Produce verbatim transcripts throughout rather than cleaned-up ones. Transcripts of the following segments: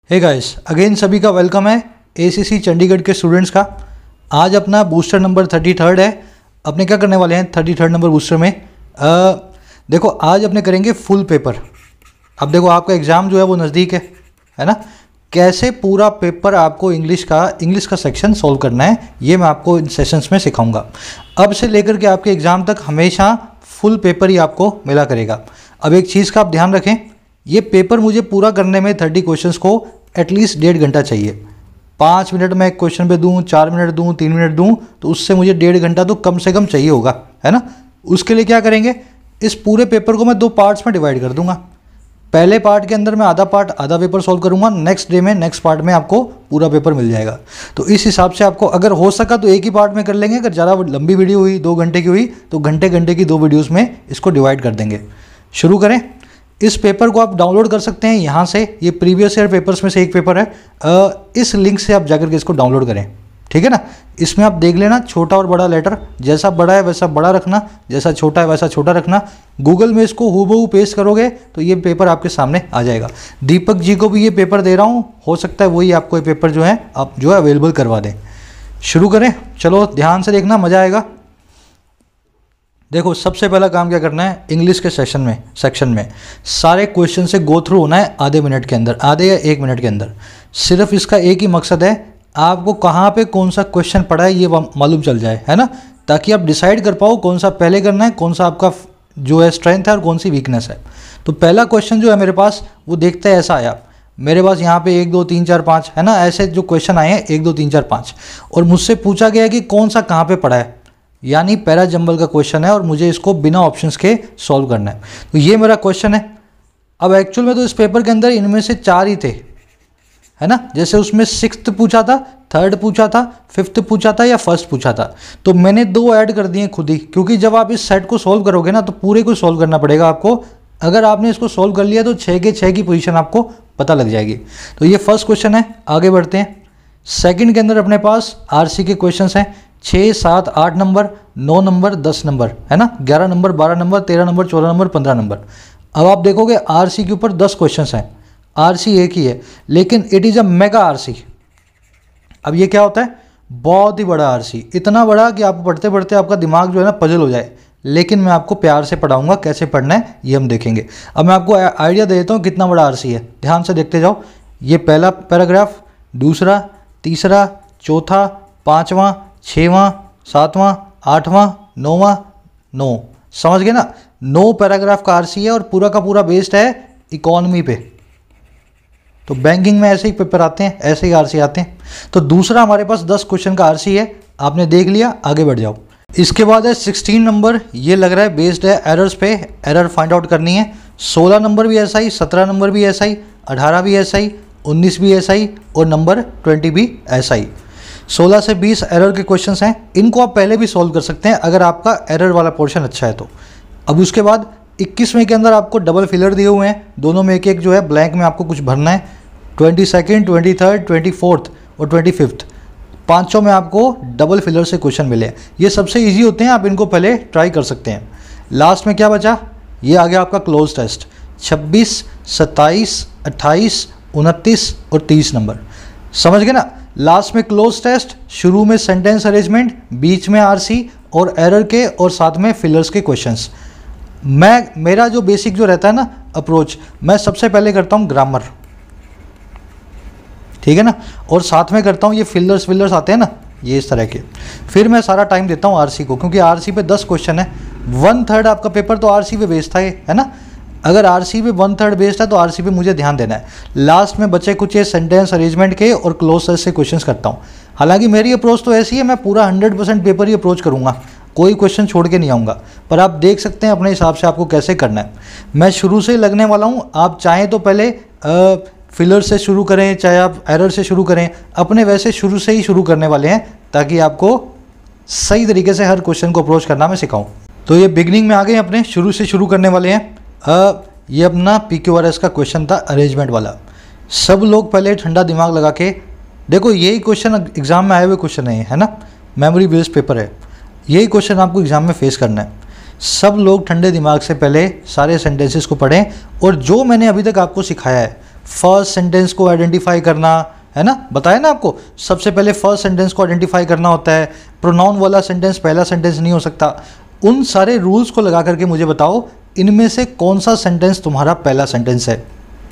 Hey guys, again सभी का welcome है एसीसी चंडीगढ़ के स्टूडेंट्स का। आज अपना बूस्टर नंबर थर्टी थर्ड है। अपने क्या करने वाले हैं थर्टी थर्ड नंबर बूस्टर में, आ, देखो आज अपने करेंगे फुल पेपर। अब देखो आपका एग्ज़ाम जो है वो नज़दीक है है ना। कैसे पूरा पेपर आपको इंग्लिश का इंग्लिश का सेक्शन सॉल्व करना है, ये मैं आपको इन सेशंस में सिखाऊंगा। अब से लेकर के आपके एग्ज़ाम तक हमेशा फुल पेपर ही आपको मिला करेगा। अब एक चीज़ का आप ध्यान रखें, ये पेपर मुझे पूरा करने में थर्टी क्वेश्चंस को एटलीस्ट डेढ़ घंटा चाहिए। पाँच मिनट में एक क्वेश्चन पे दूँ, चार मिनट दूँ, तीन मिनट दूँ, तो उससे मुझे डेढ़ घंटा तो कम से कम चाहिए होगा, है ना। उसके लिए क्या करेंगे, इस पूरे पेपर को मैं दो पार्ट्स में डिवाइड कर दूंगा। पहले पार्ट के अंदर मैं आधा पार्ट आधा पेपर सॉल्व करूंगा, नेक्स्ट डे में नेक्स्ट पार्ट में आपको पूरा पेपर मिल जाएगा। तो इस हिसाब से आपको अगर हो सका तो एक ही पार्ट में कर लेंगे, अगर ज़्यादा लंबी वीडियो हुई दो घंटे की हुई तो घंटे घंटे की दो वीडियोज़ में इसको डिवाइड कर देंगे। शुरू करें। इस पेपर को आप डाउनलोड कर सकते हैं यहाँ से, ये प्रीवियस ईयर पेपर्स में से एक पेपर है। आ, इस लिंक से आप जाकर के इसको डाउनलोड करें, ठीक है ना। इसमें आप देख लेना छोटा और बड़ा लेटर, जैसा बड़ा है वैसा बड़ा रखना, जैसा छोटा है वैसा छोटा रखना। गूगल में इसको हूबहू पेस्ट करोगे तो ये पेपर आपके सामने आ जाएगा। दीपक जी को भी ये पेपर दे रहा हूँ, हो सकता है वही आपको ये पेपर जो है आप जो है अवेलेबल करवा दें। शुरू करें, चलो ध्यान से देखना, मज़ा आएगा। देखो सबसे पहला काम क्या करना है, इंग्लिश के सेशन में सेक्शन में सारे क्वेश्चन से गो थ्रू होना है आधे मिनट के अंदर, आधे या एक मिनट के अंदर। सिर्फ इसका एक ही मकसद है, आपको कहाँ पे कौन सा क्वेश्चन पड़ा है ये मालूम चल जाए, है ना, ताकि आप डिसाइड कर पाओ कौन सा पहले करना है, कौन सा आपका जो है स्ट्रेंथ है और कौन सी वीकनेस है। तो पहला क्वेश्चन जो है मेरे पास वो देखते हैं ऐसा आया, मेरे पास यहाँ पे एक दो तीन चार पाँच है ना, ऐसे जो क्वेश्चन आए हैं एक दो तीन चार पाँच, और मुझसे पूछा गया कि कौन सा कहाँ पे पड़ा है, यानी पैरा जंबल का क्वेश्चन है और मुझे इसको बिना ऑप्शंस के सॉल्व करना है। तो ये मेरा क्वेश्चन है। अब एक्चुअल में तो इस पेपर के अंदर इनमें से चार ही थे, है ना, जैसे उसमें सिक्स्थ पूछा था, थर्ड पूछा था, फिफ्थ पूछा था या फर्स्ट पूछा था, तो मैंने दो ऐड कर दिए खुद ही, क्योंकि जब आप इस सेट को सॉल्व करोगे ना तो पूरे को सॉल्व करना पड़ेगा आपको। अगर आपने इसको सॉल्व कर लिया तो छः के छः की पोजीशन आपको पता लग जाएगी। तो ये फर्स्ट क्वेश्चन है, आगे बढ़ते हैं। सेकंड के अंदर अपने पास आरसी के क्वेश्चंस हैं, छः सात आठ नंबर, नौ नंबर, दस नंबर, है ना, ग्यारह नंबर, बारह नंबर, तेरह नंबर, चौदह नंबर, पंद्रह नंबर। अब आप देखोगे आरसी के ऊपर दस क्वेश्चंस हैं, आरसी एक ही है लेकिन it is a mega RC. अब ये क्या होता है, बहुत ही बड़ा आरसी, इतना बड़ा कि आप पढ़ते पढ़ते आपका दिमाग जो है ना पजल हो जाए। लेकिन मैं आपको प्यार से पढ़ाऊंगा, कैसे पढ़ना है ये हम देखेंगे। अब मैं आपको आइडिया दे देता हूँ कितना बड़ा आरसी है, ध्यान से देखते जाओ। ये पहला पैराग्राफ, दूसरा, तीसरा, चौथा, पाँचवां, छठवां, सातवां, आठवां, नौवां, नौ, समझ गए ना। नौ पैराग्राफ का आरसी है और पूरा का पूरा बेस्ड है इकोनॉमी पे। तो बैंकिंग में ऐसे ही पेपर आते हैं, ऐसे ही आरसी आते हैं। तो दूसरा हमारे पास दस क्वेश्चन का आरसी है, आपने देख लिया, आगे बढ़ जाओ। इसके बाद है सिक्सटीन नंबर, ये लग रहा है बेस्ड है एरर्स पे, एरर फाइंड आउट करनी है। सोलह नंबर भी ऐसा ही, सत्रह नंबर भी ऐसा ही, अठारह भी ऐसा ही, उन्नीस भी ऐसा ही और नंबर ट्वेंटी भी ऐसा ही। सोलह से बीस एरर के क्वेश्चंस हैं, इनको आप पहले भी सॉल्व कर सकते हैं अगर आपका एरर वाला पोर्शन अच्छा है तो। अब उसके बाद इक्कीसवें के अंदर आपको डबल फिलर दिए हुए हैं, दोनों में एक एक जो है ब्लैंक में आपको कुछ भरना है। Twenty second, twenty third, twenty fourth और ट्वेंटी फिफ्थ, पाँचों में आपको डबल फिलर से क्वेश्चन मिले। ये सबसे ईजी होते हैं, आप इनको पहले ट्राई कर सकते हैं। लास्ट में क्या बचा, ये आ गया आपका क्लोज टेस्ट, छब्बीस, सत्ताईस, अट्ठाईस, उनतीस और तीस नंबर, समझ गए ना। लास्ट में क्लोज टेस्ट, शुरू में सेंटेंस अरेंजमेंट, बीच में आरसी और एरर के और साथ में फिलर्स के क्वेश्चंस। मैं मेरा जो बेसिक जो रहता है ना अप्रोच, मैं सबसे पहले करता हूँ ग्रामर, ठीक है ना, और साथ में करता हूँ ये फिलर्स फिलर्स आते हैं ना ये इस तरह के। फिर मैं सारा टाइम देता हूँ आरसी को, क्योंकि आरसी पे दस क्वेश्चन है, वन थर्ड आपका पेपर तो आरसी पे बेस्ड था ये, है ना। अगर आरसी पे वन थर्ड बेस्ड है तो आरसी पे मुझे ध्यान देना है। लास्ट में बचे कुछ ये सेंटेंस अरेंजमेंट के और क्लोज से क्वेश्चंस करता हूँ। हालांकि मेरी अप्रोच तो ऐसी है, मैं पूरा हंड्रेड परसेंट पेपर ही अप्रोच करूँगा, कोई क्वेश्चन छोड़ के नहीं आऊँगा, पर आप देख सकते हैं अपने हिसाब से आपको कैसे करना है। मैं शुरू से ही लगने वाला हूँ, आप चाहें तो पहले आ, फिलर से शुरू करें, चाहे आप एरर से शुरू करें, अपने वैसे शुरू से ही शुरू करने वाले हैं ताकि आपको सही तरीके से हर क्वेश्चन को अप्रोच करना मैं सिखाऊँ। तो ये बिगनिंग में आ गए, अपने शुरू से शुरू करने वाले हैं। आ, ये अपना पी क्यू आर एस का क्वेश्चन था अरेंजमेंट वाला। सब लोग पहले ठंडा दिमाग लगा के देखो, यही क्वेश्चन एग्जाम में आए हुए क्वेश्चन है, है ना, मेमोरी बेस्ड पेपर है, यही क्वेश्चन आपको एग्जाम में फेस करना है। सब लोग ठंडे दिमाग से पहले सारे सेंटेंसेस को पढ़ें और जो मैंने अभी तक आपको सिखाया है फर्स्ट सेंटेंस को आइडेंटिफाई करना, है ना, बताया ना आपको, सबसे पहले फर्स्ट सेंटेंस को आइडेंटिफाई करना होता है, प्रोनाउन वाला सेंटेंस पहला सेंटेंस नहीं हो सकता। उन सारे रूल्स को लगा करके मुझे बताओ इनमें से कौन सा सेंटेंस तुम्हारा पहला सेंटेंस है।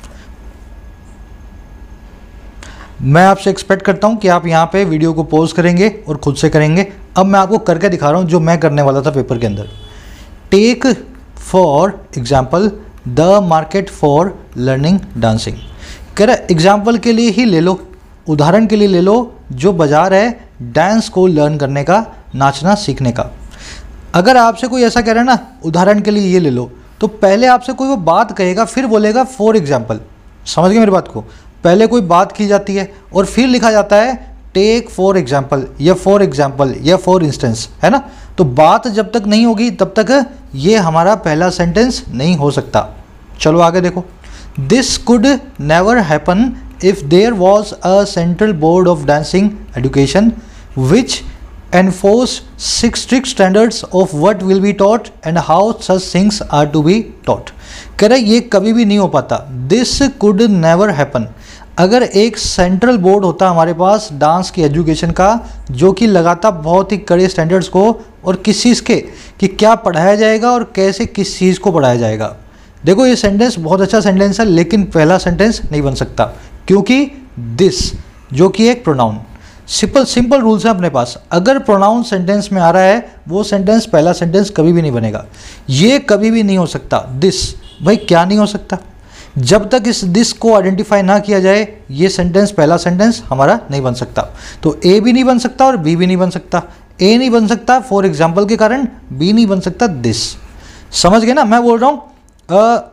मैं आपसे एक्सपेक्ट करता हूं कि आप यहां पे वीडियो को पॉज करेंगे और खुद से करेंगे। अब मैं आपको करके दिखा रहा हूं जो मैं करने वाला था पेपर के अंदर। Take for example the market for learning dancing. कह रहा एग्जाम्पल के लिए ही ले लो, उदाहरण के लिए ले लो जो बाजार है डांस को लर्न करने का, नाचना सीखने का। अगर आपसे कोई ऐसा कह रहा है ना उदाहरण के लिए ये ले लो, तो पहले आपसे कोई वो बात कहेगा फिर बोलेगा फॉर एग्जाम्पल। समझ गए मेरी बात को? पहले कोई बात की जाती है और फिर लिखा जाता है टेक फॉर एग्जाम्पल या फॉर एग्जाम्पल या फॉर इंस्टेंस, है ना। तो बात जब तक नहीं होगी तब तक ये हमारा पहला सेंटेंस नहीं हो सकता। चलो आगे देखो। This could never happen if there was a central board of dancing education which enforce six strict standards of what will be taught and how such things are to be taught। कह रहा है ये कभी भी नहीं हो पाता। This could never happen। अगर एक सेंट्रल बोर्ड होता हमारे पास डांस की एजुकेशन का जो कि लगाता बहुत ही कड़े स्टैंडर्ड्स को, और किस चीज़ के, कि क्या पढ़ाया जाएगा और कैसे किस चीज़ को पढ़ाया जाएगा। देखो ये सेंटेंस बहुत अच्छा सेंटेंस है लेकिन पहला सेंटेंस नहीं बन सकता क्योंकि दिस जो कि एक प्रोनाउन, सिंपल सिंपल रूल्स है अपने पास। अगर प्रोनाउन सेंटेंस में आ रहा है वो सेंटेंस पहला सेंटेंस कभी भी नहीं बनेगा। ये कभी भी नहीं हो सकता। दिस, भाई क्या नहीं हो सकता? जब तक इस दिस को आइडेंटिफाई ना किया जाए ये सेंटेंस पहला सेंटेंस हमारा नहीं बन सकता। तो ए भी नहीं बन सकता और बी भी नहीं बन सकता। ए नहीं बन सकता फॉर एग्जाम्पल के कारण, बी नहीं बन सकता दिस। समझ गए ना? मैं बोल रहा हूँ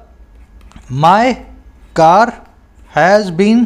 my car has been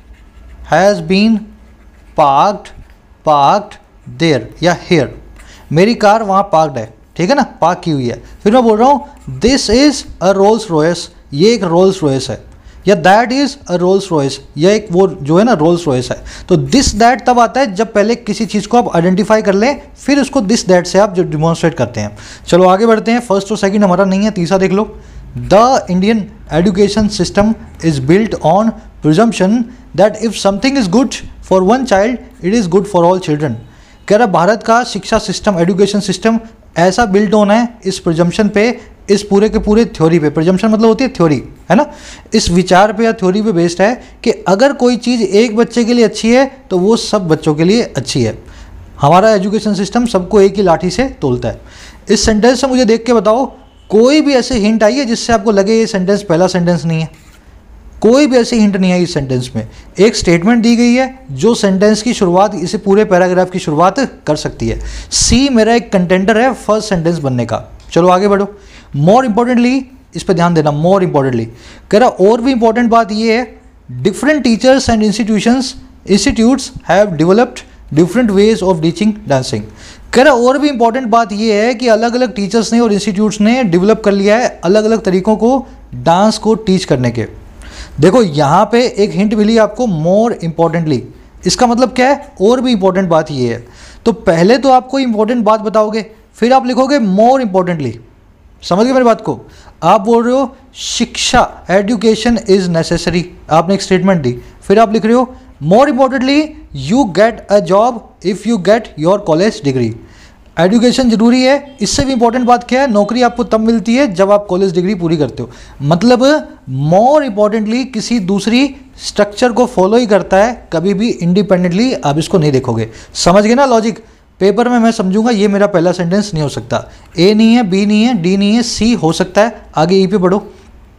has been parked parked there या हेयर। मेरी कार वहाँ पार्क्ड है, ठीक है ना, पार्क की हुई है। फिर मैं बोल रहा हूँ this is a Rolls Royce, ये एक रोल्स रॉयस है, या that is a Rolls Royce, यह एक वो जो है ना रोल्स रॉयस है। तो दिस दैट तब आता है जब पहले किसी चीज़ को आप आइडेंटिफाई कर लें फिर उसको दिस दैट से आप जो डिमॉन्स्ट्रेट करते हैं। चलो आगे बढ़ते हैं। फर्स्ट और सेकंड हमारा नहीं है, तीसरा देख लो। The Indian education system is built on presumption that if something is good for one child it is good for all children. कह रहा भारत का शिक्षा सिस्टम, एजुकेशन सिस्टम ऐसा बिल्ट होना है इस प्रिजम्पशन पे, इस पूरे के पूरे थ्योरी पे। प्रिजम्पशन मतलब होती है थ्योरी, है ना, इस विचार पे या थ्योरी पे बेस्ड है कि अगर कोई चीज़ एक बच्चे के लिए अच्छी है तो वो सब बच्चों के लिए अच्छी है। हमारा एजुकेशन सिस्टम सबको एक ही लाठी से तोलता है। इस सेंटेंस से मुझे देख के बताओ कोई भी ऐसे हिंट आई है जिससे आपको लगे ये सेंटेंस पहला सेंटेंस नहीं है? कोई भी ऐसी हिंट नहीं आई इस सेंटेंस में। एक स्टेटमेंट दी गई है जो सेंटेंस की शुरुआत, इसे पूरे पैराग्राफ की शुरुआत कर सकती है। सी मेरा एक कंटेंडर है फर्स्ट सेंटेंस बनने का। चलो आगे बढ़ो। मोर इंपॉर्टेंटली, इस पर ध्यान देना, मोर इंपॉर्टेंटली कह रहा और भी इंपॉर्टेंट बात ये है different teachers and institutions institutes have developed different ways of teaching dancing. कह रहा और भी इंपॉर्टेंट बात यह है कि अलग अलग टीचर्स ने और इंस्टीट्यूट्स ने डेवलप कर लिया है अलग अलग तरीकों को डांस को टीच करने के। देखो यहाँ पे एक हिंट मिली आपको, मोर इंपॉर्टेंटली। इसका मतलब क्या है? और भी इंपॉर्टेंट बात ये है। तो पहले तो आपको इंपॉर्टेंट बात बताओगे फिर आप लिखोगे मोर इंपॉर्टेंटली। समझ गए मेरी बात को? आप बोल रहे हो शिक्षा, एजुकेशन इज नेसेसरी, आपने एक स्टेटमेंट दी, फिर आप लिख रहे हो more importantly you get a job if you get your college degree. Education जरूरी है। इससे भी इंपॉर्टेंट बात क्या है? नौकरी आपको तब मिलती है जब आप कॉलेज डिग्री पूरी करते हो। मतलब मोर इंपॉर्टेंटली किसी दूसरी स्ट्रक्चर को फॉलो ही करता है, कभी भी इंडिपेंडेंटली आप इसको नहीं देखोगे। समझ गए ना लॉजिक? पेपर में मैं समझूंगा ये मेरा पहला सेंटेंस नहीं हो सकता। ए नहीं है, बी नहीं है, डी नहीं है, सी हो सकता है। आगे ई पे बढ़ो।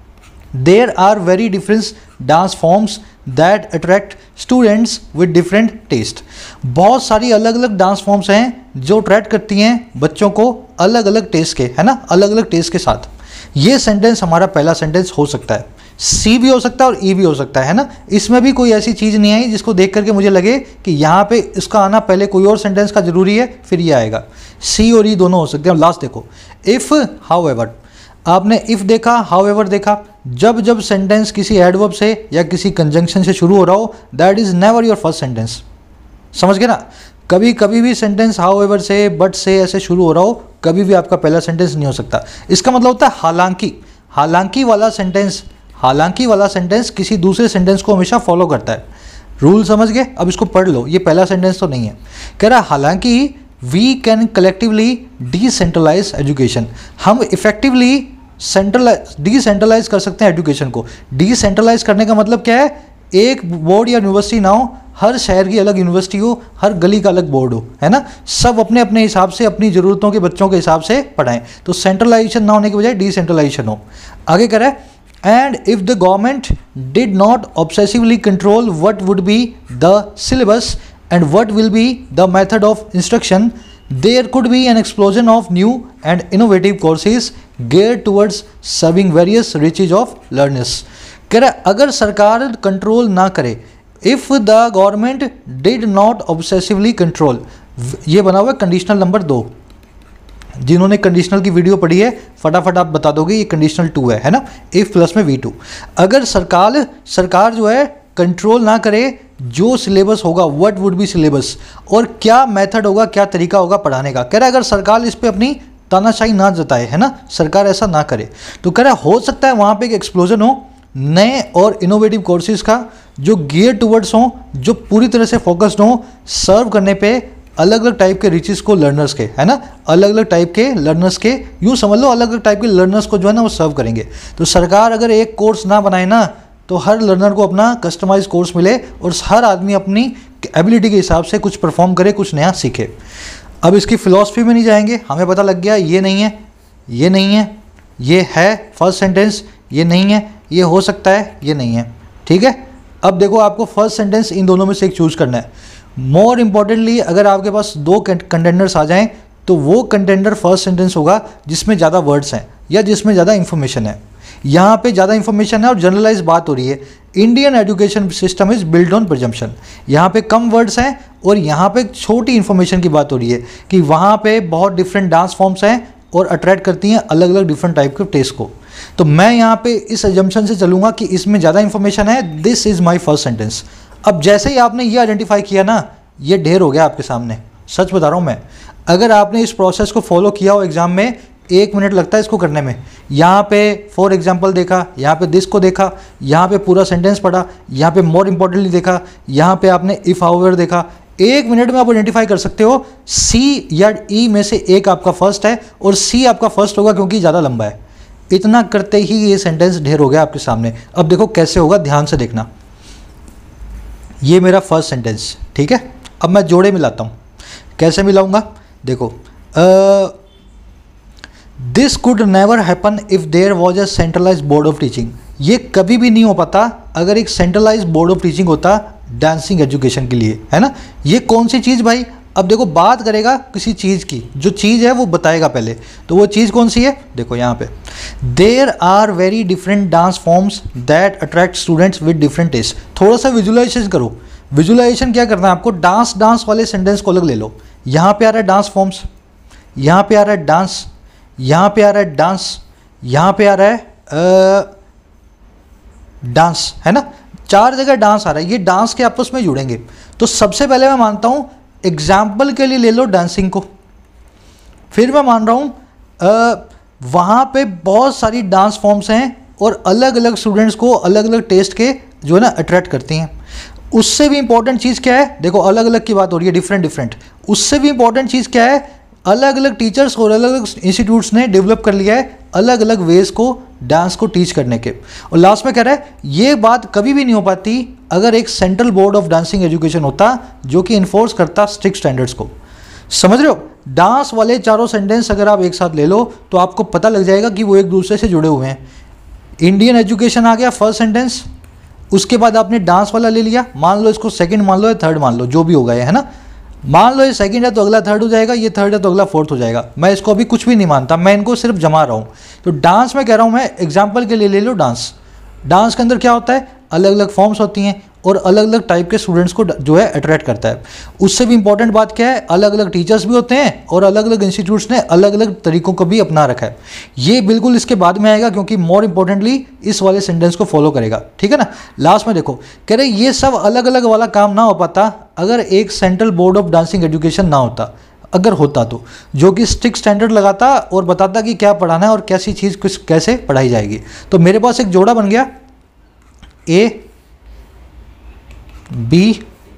There are very different dance forms that attract students with different taste. बहुत सारी अलग अलग डांस फॉर्म्स हैं जो अट्रैक्ट करती हैं बच्चों को अलग अलग टेस्ट के, है ना, अलग अलग टेस्ट के साथ। ये सेंटेंस हमारा पहला सेंटेंस हो सकता है। सी भी हो सकता है और ई भी हो सकता है ना। इसमें भी कोई ऐसी चीज़ नहीं आई जिसको देख करके मुझे लगे कि यहाँ पे इसका आना पहले कोई और सेंटेंस का जरूरी है फिर ये आएगा। सी और ई दोनों हो सकते हैं। लास्ट देखो, इफ़ हाउएवर। आपने इफ़ देखा, हाउएवर देखा। जब जब सेंटेंस किसी एडवर्ब से या किसी कंजंक्शन से शुरू हो रहा हो that is never your first sentence. समझ गए ना? कभी कभी भी सेंटेंस हाउएवर से, बट से ऐसे शुरू हो रहा हो, कभी भी आपका पहला सेंटेंस नहीं हो सकता। इसका मतलब होता है हालांकि। हालांकि वाला सेंटेंस, हालांकि वाला सेंटेंस किसी दूसरे सेंटेंस को हमेशा फॉलो करता है। रूल समझ गए? अब इसको पढ़ लो, ये पहला सेंटेंस तो नहीं है। कह रहा है हालांकि we can collectively decentralise education, हम इफेक्टिवली सेंट्रलाइज डिसेंट्रलाइज कर सकते हैं एजुकेशन को। डिसेंट्रलाइज करने का मतलब क्या है? एक बोर्ड या यूनिवर्सिटी ना हो, हर शहर की अलग यूनिवर्सिटी हो, हर गली का अलग बोर्ड हो, है ना, सब अपने अपने हिसाब से अपनी ज़रूरतों के बच्चों के हिसाब से पढ़ाएं। तो सेंट्रलाइजेशन ना होने की बजाय डिसेंट्रलाइजेशन हो। आगे कह रहा है and if the government did not obsessively control what would be the syllabus and what will be the method of instruction, there could be an explosion of new and innovative courses geared towards serving various reaches of learners। कह रहा है अगर सरकार control ना करे, if the government did not obsessively control, ये बना हुआ है कंडीशनल नंबर दो। जिन्होंने कंडीशनल की वीडियो पढ़ी है फटाफट आप बता दोगे ये कंडीशनल टू है, है ना, इफ प्लस में वी टू। अगर सरकार सरकार जो है कंट्रोल ना करे जो सिलेबस होगा, व्हाट वुड बी सिलेबस, और क्या मेथड होगा, क्या तरीका होगा पढ़ाने का, कह रहा है अगर सरकार इस पर अपनी तानाशाही ना जताए, है ना, सरकार ऐसा ना करे, तो कह रहा है हो सकता है वहाँ पे एक एक्सप्लोजन हो नए और इनोवेटिव कोर्सेज का जो गियर टुवर्ड्स हों, जो पूरी तरह से फोकस्ड हों सर्व करने पे अलग अलग टाइप के रिचेस को लर्नर्स के, है ना, अलग अलग टाइप के लर्नर्स के, यूँ समझ लो अलग अलग टाइप के लर्नर्स को जो है ना वो सर्व करेंगे। तो सरकार अगर एक कोर्स ना बनाए ना तो हर लर्नर को अपना कस्टमाइज कोर्स मिले और हर आदमी अपनी एबिलिटी के हिसाब से कुछ परफॉर्म करे, कुछ नया सीखे। अब इसकी फ़िलॉसफी में नहीं जाएंगे, हमें पता लग गया ये नहीं है, ये नहीं है, ये है फर्स्ट सेंटेंस, ये नहीं है, ये हो सकता है, ये नहीं है, ठीक है। अब देखो आपको फर्स्ट सेंटेंस इन दोनों में से एक चूज़ करना है। मोर इम्पॉर्टेंटली अगर आपके पास दो कंटेंडर्स आ जाएं तो वो कंटेंडर फर्स्ट सेंटेंस होगा जिसमें ज़्यादा वर्ड्स हैं या जिसमें ज़्यादा इन्फॉर्मेशन है। यहाँ पे ज़्यादा इन्फॉर्मेशन है और जनरलाइज बात हो रही है। Indian education system is build on presumption, यहाँ पे कम वर्ड्स हैं और यहाँ पे छोटी इन्फॉर्मेशन की बात हो रही है कि वहाँ पे बहुत डिफरेंट डांस फॉर्म्स हैं और अट्रैक्ट करती हैं अलग अलग डिफरेंट टाइप के टेस्ट को। तो मैं यहाँ पे इस एजम्पशन से चलूँगा कि इसमें ज़्यादा इन्फॉर्मेशन है, this is my first sentence. अब जैसे ही आपने ये आइडेंटिफाई किया ना, ये ढेर हो गया आपके सामने, सच बता रहा हूँ मैं। अगर आपने इस प्रोसेस को फॉलो किया हो एग्जाम में, एक मिनट लगता है इसको करने में। यहाँ पे फॉर एग्जाम्पल देखा, यहाँ पे दिस को देखा, यहाँ पे पूरा सेंटेंस पढ़ा, यहाँ पे मोर इम्पोर्टेंटली देखा, यहाँ पे आपने इफ़ हाउएवर देखा। एक मिनट में आप आइडेंटिफाई कर सकते हो सी या ई में से एक आपका फर्स्ट है और सी आपका फर्स्ट होगा क्योंकि ज़्यादा लंबा है। इतना करते ही ये सेंटेंस ढेर हो गया आपके सामने। अब देखो कैसे होगा, ध्यान से देखना। ये मेरा फर्स्ट सेंटेंस, ठीक है। अब मैं जोड़े मिलाता हूँ। कैसे मिलाऊंगा? देखो, this could never happen if there was a centralise board of teaching. ये कभी भी नहीं हो पाता अगर एक सेंट्रलाइज बोर्ड ऑफ टीचिंग होता डांसिंग एजुकेशन के लिए, है ना। ये कौन सी चीज़ भाई? अब देखो बात करेगा किसी चीज़ की, जो चीज़ है वो बताएगा पहले। तो वो चीज़ कौन सी है? देखो यहाँ पे, there are very different dance forms that attract students with different taste. थोड़ा सा विजुअलाइजेशन करो। विजुअलाइजेशन क्या करना है आपको? डांस डांस वाले सेंटेंस को अलग ले लो। यहाँ पे आ रहा है डांस फॉर्म्स, यहाँ पे आ रहा है डांस, यहाँ पे आ रहा है डांस, यहाँ पे आ रहा है डांस, है ना। चार जगह डांस आ रहा है। ये डांस के आपस में जुड़ेंगे। तो सबसे पहले मैं मानता हूँ एग्जाम्पल के लिए ले लो डांसिंग को। फिर मैं मान रहा हूँ वहाँ पे बहुत सारी डांस फॉर्म्स हैं और अलग अलग स्टूडेंट्स को अलग अलग टेस्ट के जो है ना अट्रैक्ट करती हैं। उससे भी इंपॉर्टेंट चीज़ क्या है? देखो अलग अलग की बात हो रही है, डिफरेंट डिफरेंट। उससे भी इंपॉर्टेंट चीज़ क्या है? अलग अलग टीचर्स और अलग अलग इंस्टीट्यूट्स ने डेवलप कर लिया है अलग अलग वेज को डांस को टीच करने के। और लास्ट में कह रहा है ये बात कभी भी नहीं हो पाती अगर एक central board of dancing education होता जो कि इन्फोर्स करता स्ट्रिक्ट स्टैंडर्ड्स को। समझ रहे हो? डांस वाले चारों सेंटेंस अगर आप एक साथ ले लो तो आपको पता लग जाएगा कि वो एक दूसरे से जुड़े हुए हैं। इंडियन एजुकेशन आ गया फर्स्ट सेंटेंस, उसके बाद आपने डांस वाला ले लिया, मान लो इसको सेकंड मान लो या थर्ड मान लो, जो भी होगा ये, है ना। मान लो ये सेकंड है तो अगला थर्ड हो जाएगा, ये थर्ड है तो अगला फोर्थ हो जाएगा। मैं इसको अभी कुछ भी नहीं मानता, मैं इनको सिर्फ जमा रहा हूँ। तो डांस में कह रहा हूँ मैं, एग्जाम्पल के लिए ले लो डांस। डांस के अंदर क्या होता है? अलग अलग फॉर्म्स होती हैं और अलग अलग टाइप के स्टूडेंट्स को जो है अट्रैक्ट करता है। उससे भी इंपॉर्टेंट बात क्या है? अलग अलग टीचर्स भी होते हैं और अलग अलग इंस्टीट्यूट्स ने अलग अलग तरीकों को भी अपना रखा है। ये बिल्कुल इसके बाद में आएगा क्योंकि मोर इंपॉर्टेंटली इस वाले सेंटेंस को फॉलो करेगा, ठीक है ना। लास्ट में देखो, कह रहे ये सब अलग अलग वाला काम ना हो पाता अगर एक central board of dancing education ना होता। अगर होता तो जो कि स्ट्रिक्ट स्टैंडर्ड लगाता और बताता कि क्या पढ़ाना है और कैसी चीज़ किस कैसे पढ़ाई जाएगी। तो मेरे पास एक जोड़ा बन गया, ए, बी,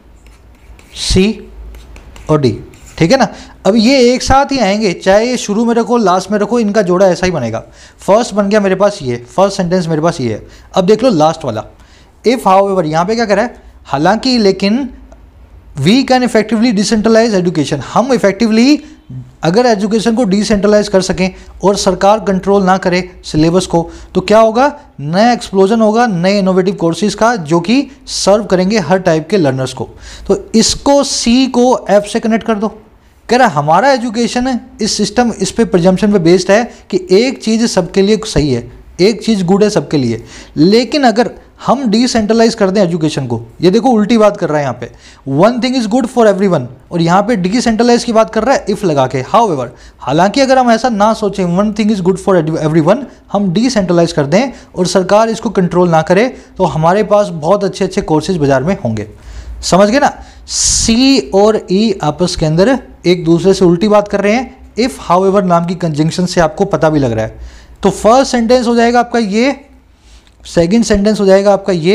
सी और डी, ठीक है ना। अब ये एक साथ ही आएंगे, चाहे ये शुरू में रखो लास्ट में रखो, इनका जोड़ा ऐसा ही बनेगा। फर्स्ट बन गया मेरे पास ये, फर्स्ट सेंटेंस मेरे पास ये है। अब देख लो लास्ट वाला, इफ़ हाउएवर, यहाँ पे क्या कह रहा है, हालांकि लेकिन we can effectively decentralise education, हम इफेक्टिवली अगर एजुकेशन को डिसेंट्रलाइज कर सकें और सरकार कंट्रोल ना करे सिलेबस को, तो क्या होगा, नया एक्सप्लोजन होगा नए इनोवेटिव कोर्सेज का जो कि सर्व करेंगे हर टाइप के लर्नर्स को। तो इसको सी को एफ से कनेक्ट कर दो। कह रहा हमारा एजुकेशन है, इस सिस्टम इस पे प्रिजम्पशन पे बेस्ड है कि एक चीज़ सबके लिए सही है, एक चीज़ गुड है सबके लिए। लेकिन अगर हम डिसेंट्रलाइज कर दें एजुकेशन को, ये देखो उल्टी बात कर रहा है यहाँ पे, one thing is good for everyone, और यहाँ पे डिसेंट्रलाइज की बात कर रहा है इफ लगा के। हाउएवर, हालांकि अगर हम ऐसा ना सोचें one thing is good for everyone, हम डिसेंट्रलाइज कर दें और सरकार इसको कंट्रोल ना करे, तो हमारे पास बहुत अच्छे अच्छे कोर्सेज बाजार में होंगे। समझ गए ना। सी और ई आपस के अंदर एक दूसरे से उल्टी बात कर रहे हैं, इफ हाउएवर नाम की कंजंक्शन से आपको पता भी लग रहा है। तो फर्स्ट सेंटेंस हो जाएगा आपका ये, सेकंड सेंटेंस हो जाएगा आपका ये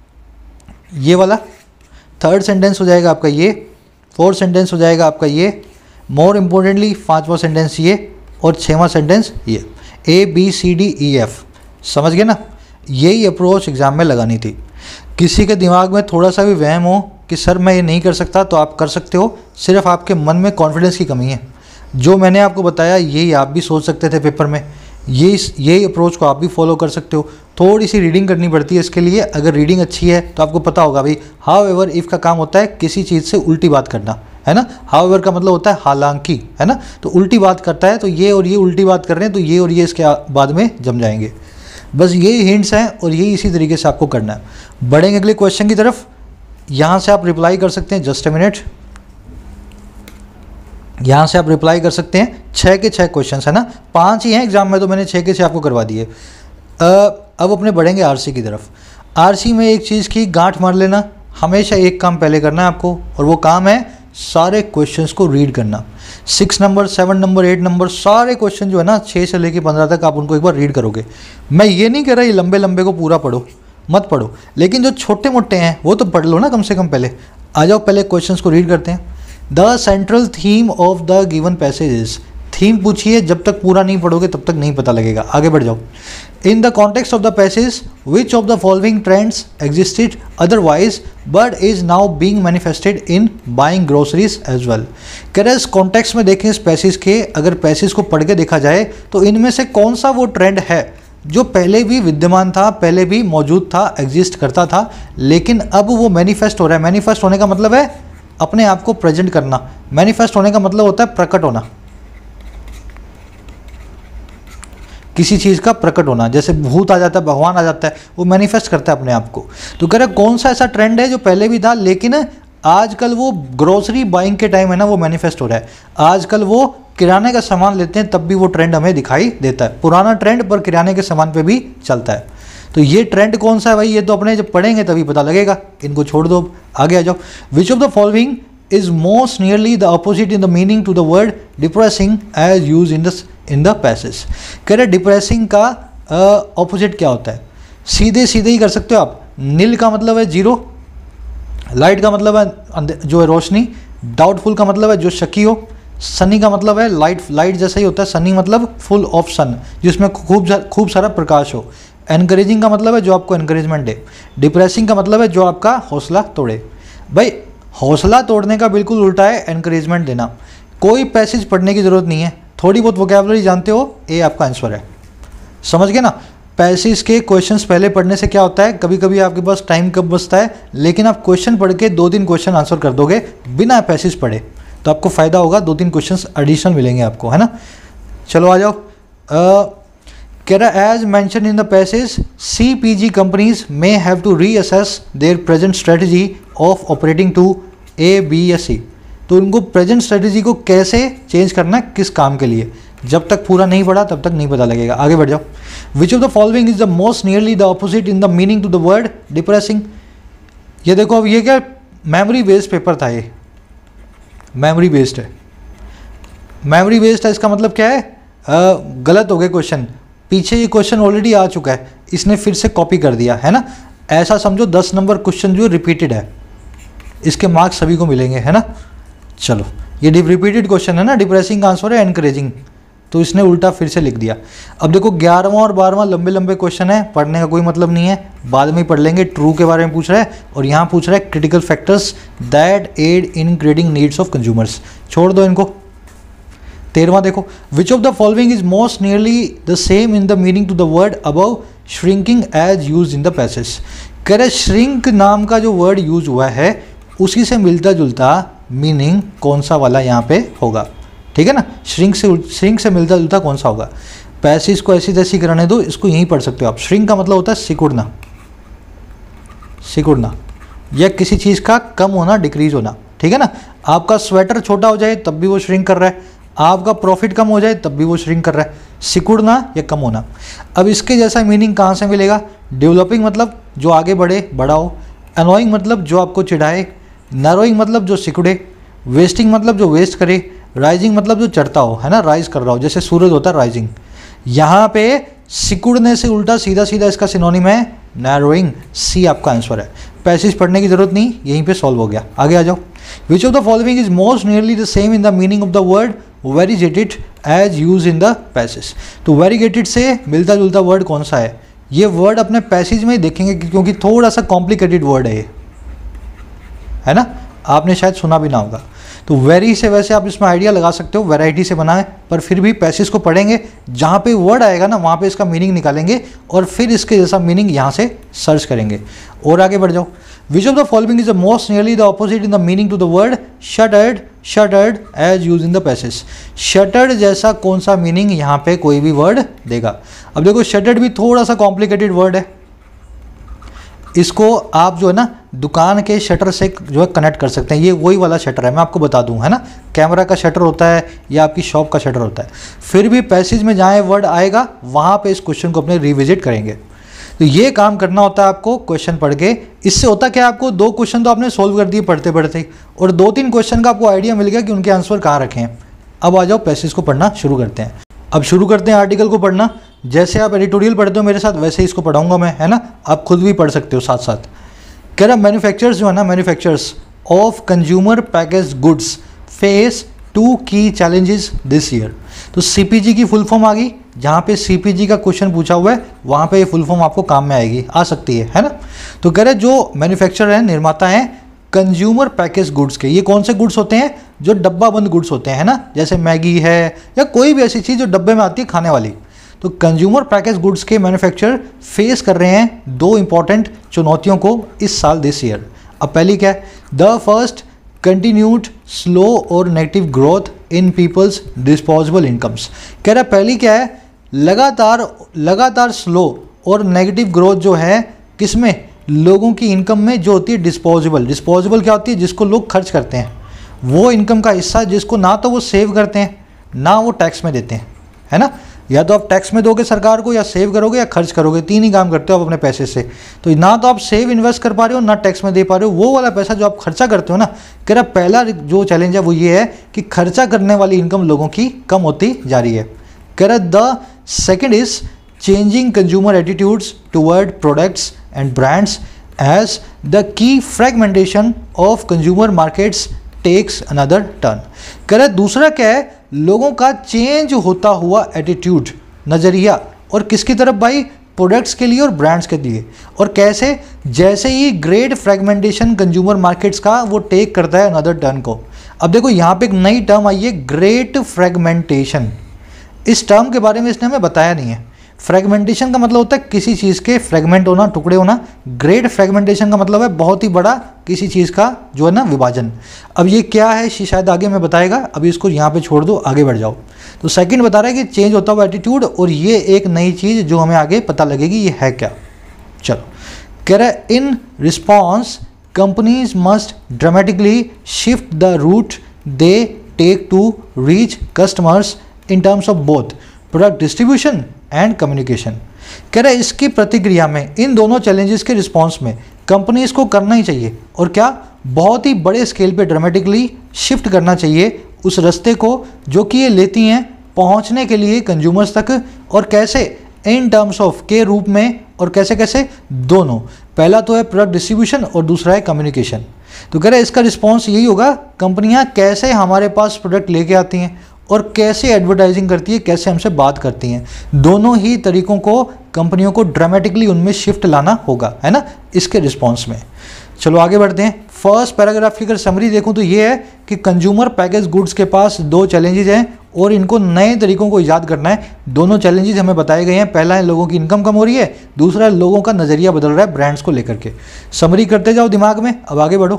ये वाला, थर्ड सेंटेंस हो जाएगा आपका ये, फोर्थ सेंटेंस हो जाएगा आपका ये, मोर इम्पोर्टेंटली पांचवा सेंटेंस ये, और छठवां सेंटेंस ये। A B C D E F, समझ गए ना। यही अप्रोच एग्जाम में लगानी थी। किसी के दिमाग में थोड़ा सा भी वहम हो कि सर मैं ये नहीं कर सकता, तो आप कर सकते हो, सिर्फ आपके मन में कॉन्फिडेंस की कमी है। जो मैंने आपको बताया यही आप भी सोच सकते थे पेपर में, ये यही अप्रोच को आप भी फॉलो कर सकते हो। थोड़ी सी रीडिंग करनी पड़ती है इसके लिए, अगर रीडिंग अच्छी है तो आपको पता होगा भाई हाउएवर इफ़ का काम होता है किसी चीज़ से उल्टी बात करना, है ना। हाउएवर का मतलब होता है हालांकि, है ना, तो उल्टी बात करता है, तो ये और ये उल्टी बात कर रहे हैं, तो ये और ये इसके बाद में जम जाएंगे। बस यही हिंट्स हैं और यही इसी तरीके से आपको करना है। बढ़ेंगे अगले क्वेश्चन की तरफ। यहाँ से आप रिप्लाई कर सकते हैं, जस्ट अ मिनट, यहाँ से आप रिप्लाई कर सकते हैं। छः के छः क्वेश्चंस है ना, पांच ही हैं एग्जाम में, तो मैंने छः के छः आपको करवा दिए। अब अपने बढ़ेंगे आरसी की तरफ। आरसी में एक चीज़ की गांठ मार लेना, हमेशा एक काम पहले करना है आपको, और वो काम है सारे क्वेश्चंस को रीड करना। Six number, seven number, eight number, सारे क्वेश्चन जो है ना छः से लेकर पंद्रह तक आप उनको एक बार रीड करोगे। मैं ये नहीं कह रहा ये लंबे लंबे को पूरा पढ़ो, मत पढ़ो, लेकिन जो छोटे मोटे हैं वो तो पढ़ लो ना कम से कम। पहले आ जाओ, पहले क्वेश्चंस को रीड करते हैं। The central theme of the given passage is, theme पूछिए, जब तक पूरा नहीं पढ़ोगे तब तक नहीं पता लगेगा। आगे बढ़ जाओ। In the context of the passage which of the following trends existed otherwise but is now being manifested in buying groceries as well. कह रहे इस कॉन्टेक्स्ट में देखें, इस पैसेज के अगर पैसेज को पढ़ के देखा जाए तो इनमें से कौन सा वो ट्रेंड है जो पहले भी विद्यमान था, पहले भी मौजूद था, एग्जिस्ट करता था, लेकिन अब वो मैनिफेस्ट हो रहा है। मैनिफेस्ट होने का मतलब है अपने आप को प्रेजेंट करना। मैनिफेस्ट होने का मतलब होता है प्रकट होना, किसी चीज़ का प्रकट होना। जैसे भूत आ जाता है, भगवान आ जाता है, वो मैनिफेस्ट करता है अपने आप को। तो कह रहे कौन सा ऐसा ट्रेंड है जो पहले भी था लेकिन आजकल वो ग्रोसरी बाइंग के टाइम है ना वो मैनिफेस्ट हो रहा है। आजकल वो किराने का सामान लेते हैं तब भी वो ट्रेंड हमें दिखाई देता है। पुराना ट्रेंड पर किराने के सामान पे भी चलता है। तो ये ट्रेंड कौन सा है भाई, ये तो अपने जब पढ़ेंगे तभी पता लगेगा। इनको छोड़ दो, आगे आ जाओ। Which of the following is most nearly the opposite in the meaning to the word depressing as use in the in the passage. कह रहे डिप्रेसिंग का ऑपोजिट uh, क्या होता है, सीधे सीधे ही कर सकते हो आप। नील का मतलब है जीरो, लाइट का मतलब है जो है रोशनी, डाउटफुल का मतलब है जो शकी हो, सनी का मतलब है लाइट लाइट जैसा ही होता है, सनी मतलब फुल ऑफ सन जिसमें खूब खूब सारा प्रकाश हो। एनकरेजिंग का मतलब है जो आपको एनकरेजमेंट दे। डिप्रेसिंग का मतलब है जो आपका हौसला तोड़े। भाई हौसला तोड़ने का बिल्कुल उल्टा है एनकरेजमेंट देना। कोई पैसेज पढ़ने की ज़रूरत नहीं है, थोड़ी बहुत वोकैबुलरी जानते हो, ये आपका आंसर है। समझ गए ना। पैसेज के क्वेश्चंस पहले पढ़ने से क्या होता है, कभी कभी आपके पास टाइम कब बचता है, लेकिन आप क्वेश्चन पढ़ के दो तीन क्वेश्चन आंसर कर दोगे बिना पैसेज पढ़े, तो आपको फ़ायदा होगा, दो तीन क्वेश्चंस एडिशनल मिलेंगे आपको, है ना। चलो आ जाओ। कह रहा as mentioned in the passage C P G companies may have to reassess their present strategy of operating to A B या सी। तो उनको प्रेजेंट स्ट्रेटजी को कैसे चेंज करना है, किस काम के लिए, जब तक पूरा नहीं पढ़ा तब तक नहीं पता लगेगा। आगे बढ़ जाओ। Which of the following is the most nearly the opposite in the meaning to the word depressing. ये देखो अब ये क्या मेमोरी बेस्ड पेपर था, ये मेमोरी बेस्ड है। मेमोरी बेस्ड है इसका मतलब क्या है, आ, गलत हो गए क्वेश्चन। पीछे ये क्वेश्चन ऑलरेडी आ चुका है, इसने फिर से कॉपी कर दिया है ना। ऐसा समझो दस नंबर क्वेश्चन जो रिपीटेड है, इसके मार्क्स सभी को मिलेंगे, है ना। चलो ये रिपीटेड क्वेश्चन है ना, डिप्रेसिंग का आंसर है एनकरेजिंग, तो इसने उल्टा फिर से लिख दिया। अब देखो ग्यारहवां और बारहवां लंबे लंबे क्वेश्चन है, पढ़ने का कोई मतलब नहीं है, बाद में ही पढ़ लेंगे। ट्रू के बारे में पूछ रहा है और यहाँ पूछ रहा है critical factors that aid in creating needs of consumers, छोड़ दो इनको। तेरहवां देखो, which of the following is most nearly the same in the meaning to the word above shrinking as use in the passage. कह रहे shrink नाम का जो वर्ड यूज हुआ है उसी से मिलता जुलता मीनिंग कौन सा वाला यहाँ पे होगा, ठीक है ना। श्रिंक से श्रिंक से मिलता जुलता कौन सा होगा। पैसेज को ऐसी तैसी कराने दो, इसको यहीं पढ़ सकते हो आप। श्रिंक का मतलब होता है सिकुड़ना, सिकुड़ना या किसी चीज़ का कम होना, डिक्रीज होना, ठीक है ना। आपका स्वेटर छोटा हो जाए तब भी वो श्रिंक कर रहा है, आपका प्रॉफिट कम हो जाए तब भी वो श्रिंक कर रहा है, सिकुड़ना या कम होना। अब इसके जैसा मीनिंग कहाँ से मिलेगा। डेवलपिंग मतलब जो आगे बढ़े, बड़ा हो। अनोइंग मतलब जो आपको चिढ़ाए। नरोइंग मतलब जो सिकुड़े। वेस्टिंग मतलब जो वेस्ट करे। राइजिंग मतलब जो चढ़ता हो, है ना, राइज कर रहा हो, जैसे सूरज होता है राइजिंग। यहाँ पे सिकुड़ने से उल्टा सीधा सीधा इसका सिनोनिम है नैरोइंग, सी आपका आंसर है। पैसेज पढ़ने की जरूरत नहीं, यहीं पे सॉल्व हो गया। आगे आ जाओ। Which of the following is most nearly the same in the meaning of the word variegated as use in the passage. तो वेरीगेटेड से मिलता जुलता वर्ड कौन सा है, ये वर्ड अपने पैसेज में ही देखेंगे क्योंकि थोड़ा सा कॉम्प्लिकेटेड वर्ड है ये, है ना, आपने शायद सुना भी ना होगा। तो वेरी से वैसे आप इसमें आइडिया लगा सकते हो, वैरायटी से बना है, पर फिर भी पैसेज को पढ़ेंगे, जहाँ पे वर्ड आएगा ना वहाँ पे इसका मीनिंग निकालेंगे और फिर इसके जैसा मीनिंग यहाँ से सर्च करेंगे। और आगे बढ़ जाओ। Which of the following is the most nearly the opposite in the meaning to the word shattered shattered as use in the passage. Shattered जैसा कौन सा मीनिंग यहाँ पे कोई भी वर्ड देगा। अब देखो शटर्ड भी थोड़ा सा कॉम्प्लिकेटेड वर्ड है, इसको आप जो है ना दुकान के शटर से जो है कनेक्ट कर सकते हैं। ये वही वाला शटर है, मैं आपको बता दूं, है ना, कैमरा का शटर होता है या आपकी शॉप का शटर होता है। फिर भी पैसेज में जहाँ वर्ड आएगा वहाँ पे इस क्वेश्चन को अपने रिविजिट करेंगे। तो ये काम करना होता है आपको क्वेश्चन पढ़ के। इससे होता क्या, आपको दो क्वेश्चन तो आपने सोल्व कर दिए पढ़ते पढ़ते, और दो तीन क्वेश्चन का आपको आइडिया मिल गया कि उनके आंसर कहाँ रखे हैं। अब आ जाओ पैसेज को पढ़ना शुरू करते हैं। अब शुरू करते हैं आर्टिकल को पढ़ना। जैसे आप एडिटोरियल पढ़ते हो मेरे साथ, वैसे ही इसको पढ़ाऊंगा मैं, है ना, आप खुद भी पढ़ सकते हो साथ साथ। कह रहा मैन्युफैक्चरर्स जो है ना, manufacturers of consumer package goods face two key challenges this year. तो सीपीजी की फुल फॉर्म आ गई, जहाँ पे सीपीजी का क्वेश्चन पूछा हुआ है वहाँ पे ये फुल फॉर्म आपको काम में आएगी, आ सकती है, है ना। तो कह रहे जो मैन्युफैक्चरर हैं, निर्माता हैं कंज्यूमर पैकेज गुड्स के। ये कौन से गुड्स होते हैं, जो डब्बा बंद गुड्स होते हैं, है ना, जैसे मैगी है या कोई भी ऐसी चीज़ जो डब्बे में आती है खाने वाली। तो कंज्यूमर पैकेज गुड्स के मैन्युफैक्चरर फेस कर रहे हैं दो इंपॉर्टेंट चुनौतियों को इस साल दिस ईयर। अब पहली क्या है, द फर्स्ट कंटिन्यूड स्लो और negative growth in people's disposable incomes. कह रहा पहली क्या है, लगातार लगातार स्लो और नेगेटिव ग्रोथ जो है किसमें, लोगों की इनकम में जो होती है डिस्पोजेबल। डिस्पोजेबल क्या होती है, जिसको लोग खर्च करते हैं, वो इनकम का हिस्सा जिसको ना तो वो सेव करते हैं ना वो टैक्स में देते हैं, है ना। या तो आप टैक्स में दोगे सरकार को, या सेव करोगे या खर्च करोगे, तीन ही काम करते हो आप अपने पैसे से। तो ना तो आप सेव इन्वेस्ट कर पा रहे हो ना टैक्स में दे पा रहे हो, वो वाला पैसा जो आप खर्चा करते हो ना। कह रहा पहला जो चैलेंज है वो ये है कि खर्चा करने वाली इनकम लोगों की कम होती जा रही है। कह रहा the second is changing consumer attitudes toward products and brands as the key fragmentation of consumer markets takes another turn. कह रहा दूसरा क्या है, लोगों का चेंज होता हुआ एटीट्यूड, नज़रिया, और किसकी तरफ भाई, प्रोडक्ट्स के लिए और ब्रांड्स के लिए। और कैसे, जैसे ही ग्रेट फ्रेगमेंटेशन कंज्यूमर मार्केट्स का वो टेक करता है अनदर टर्न को। अब देखो यहाँ पे एक नई टर्म आई है, ग्रेट फ्रेगमेंटेशन। इस टर्म के बारे में इसने हमें बताया नहीं है। फ्रेगमेंटेशन का मतलब होता है किसी चीज़ के फ्रेगमेंट होना, टुकड़े होना। ग्रेट फ्रेगमेंटेशन का मतलब है बहुत ही बड़ा किसी चीज़ का जो है ना विभाजन। अब ये क्या है शायद आगे मैं बताएगा, अभी इसको यहाँ पे छोड़ दो, आगे बढ़ जाओ। तो सेकंड बता रहा है कि चेंज होता हुआ एटीट्यूड, और ये एक नई चीज़ जो हमें आगे पता लगेगी ये है क्या। चलो कह रहा है in response companies must dramatically shift the route they take to reach customers in terms of both product distribution and communication. कह रहे इसकी प्रतिक्रिया में, इन दोनों चैलेंजेस के रिस्पांस में कंपनीज को करना ही चाहिए, और क्या, बहुत ही बड़े स्केल पे ड्रामेटिकली शिफ्ट करना चाहिए उस रास्ते को जो कि ये लेती हैं पहुंचने के लिए कंज्यूमर्स तक। और कैसे, इन टर्म्स ऑफ के रूप में और कैसे कैसे दोनों। पहला तो है प्रोडक्ट डिस्ट्रीब्यूशन और दूसरा है कम्युनिकेशन। तो कह रहे हैं इसका रिस्पॉन्स यही होगा, कंपनियां कैसे हमारे पास प्रोडक्ट लेके आती हैं और कैसे एडवर्टाइजिंग करती है, कैसे हमसे बात करती हैं। दोनों ही तरीकों को कंपनियों को ड्रामेटिकली उनमें शिफ्ट लाना होगा, है ना, इसके रिस्पॉन्स में। चलो आगे बढ़ते हैं। फर्स्ट पैराग्राफ की अगर समरी देखूं तो ये है कि कंज्यूमर पैकेज गुड्स के पास दो चैलेंजेस हैं और इनको नए तरीकों को ईजाद करना है। दोनों चैलेंजेस हमें बताए गए हैं। पहला है लोगों की इनकम कम हो रही है, दूसरा है लोगों का नज़रिया बदल रहा है ब्रांड्स को लेकर के। समरी करते जाओ दिमाग में, अब आगे बढ़ो।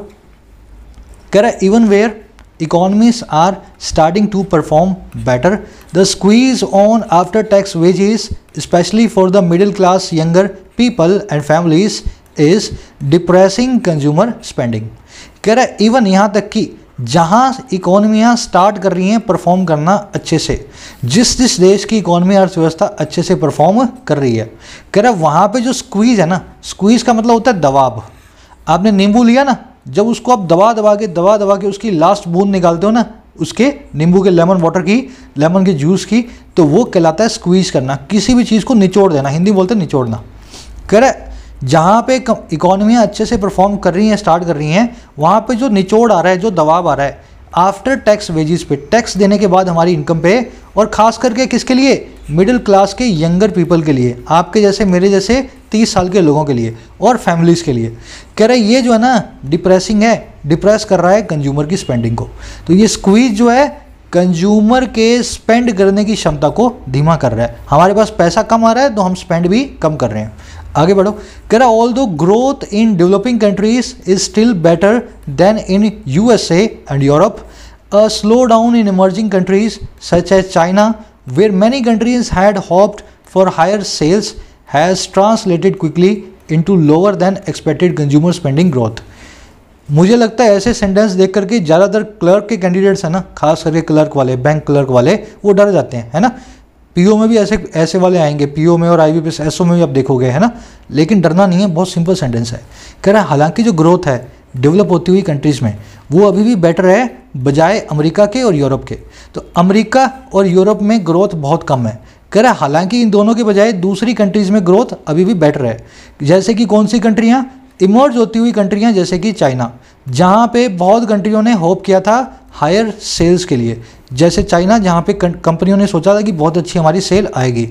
कह रहा है even where economies are starting to perform better, the squeeze on after tax wages, especially for the middle class younger people and families, is depressing consumer spending। कह रहा है इवन यहाँ तक कि जहाँ इकोनॉमियाँ स्टार्ट कर रही हैं परफॉर्म करना अच्छे से, जिस जिस देश की इकोनॉमी अर्थव्यवस्था अच्छे से परफॉर्म कर रही है, कह रहा है वहाँ पे जो स्क्वीज़ है ना, स्क्वीज़ का मतलब होता है दबाव। आपने नींबू लिया ना, जब उसको आप दबा दबा के दबा दबा के उसकी लास्ट बूंद निकालते हो ना, उसके नींबू के लेमन वाटर की, लेमन के जूस की, तो वो कहलाता है स्क्वीज करना, किसी भी चीज़ को निचोड़ देना, हिंदी बोलते हैं निचोड़ना। कह रहा है जहाँ पे इकोनॉमियाँ अच्छे से परफॉर्म कर रही हैं, स्टार्ट कर रही हैं, वहाँ पे जो निचोड़ आ रहा है, जो दबाव आ रहा है आफ्टर टैक्स वेजेस पे, टैक्स देने के बाद हमारी इनकम पे, और ख़ास करके किसके लिए, मिडिल क्लास के यंगर पीपल के लिए, आपके जैसे मेरे जैसे तीस साल के लोगों के लिए और फैमिलीज़ के लिए। कह रहे ये जो है ना डिप्रेसिंग है, डिप्रेस कर रहा है कंज्यूमर की स्पेंडिंग को। तो ये स्क्वीज जो है कंज्यूमर के स्पेंड करने की क्षमता को धीमा कर रहा है। हमारे पास पैसा कम आ रहा है तो हम स्पेंड भी कम कर रहे हैं। आगे बढ़ो। कह रहा although growth in developing countries is still better than in USA and Europe, a slowdown in emerging countries such as China where many countries had hoped for higher sales has translated quickly into lower than expected consumer spending growth. मुझे लगता है ऐसे sentence देख करके ज़्यादातर clerk के candidates हैं ना, खास करके क्लर्क वाले, बैंक क्लर्क वाले, वो डर जाते हैं, है ना। पीओ में भी ऐसे ऐसे वाले आएंगे, पीओ में और आईबीपीएस एसओ में भी आप देखोगे, है ना। लेकिन डरना नहीं है, बहुत सिंपल सेंटेंस है। कह रहा है हालांकि जो ग्रोथ है डेवलप होती हुई कंट्रीज़ में वो अभी भी बेटर है बजाय अमेरिका के और यूरोप के। तो अमेरिका और यूरोप में ग्रोथ बहुत कम है। कह रहा है हालांकि इन दोनों के बजाय दूसरी कंट्रीज़ में ग्रोथ अभी भी बेटर है। जैसे कि कौन सी कंट्रियाँ, इमर्ज होती हुई कंट्रियाँ, जैसे कि चाइना, जहाँ पे बहुत कंट्रियों ने होप किया था हायर सेल्स के लिए, जैसे चाइना जहाँ पे कंपनियों ने सोचा था कि बहुत अच्छी हमारी सेल आएगी।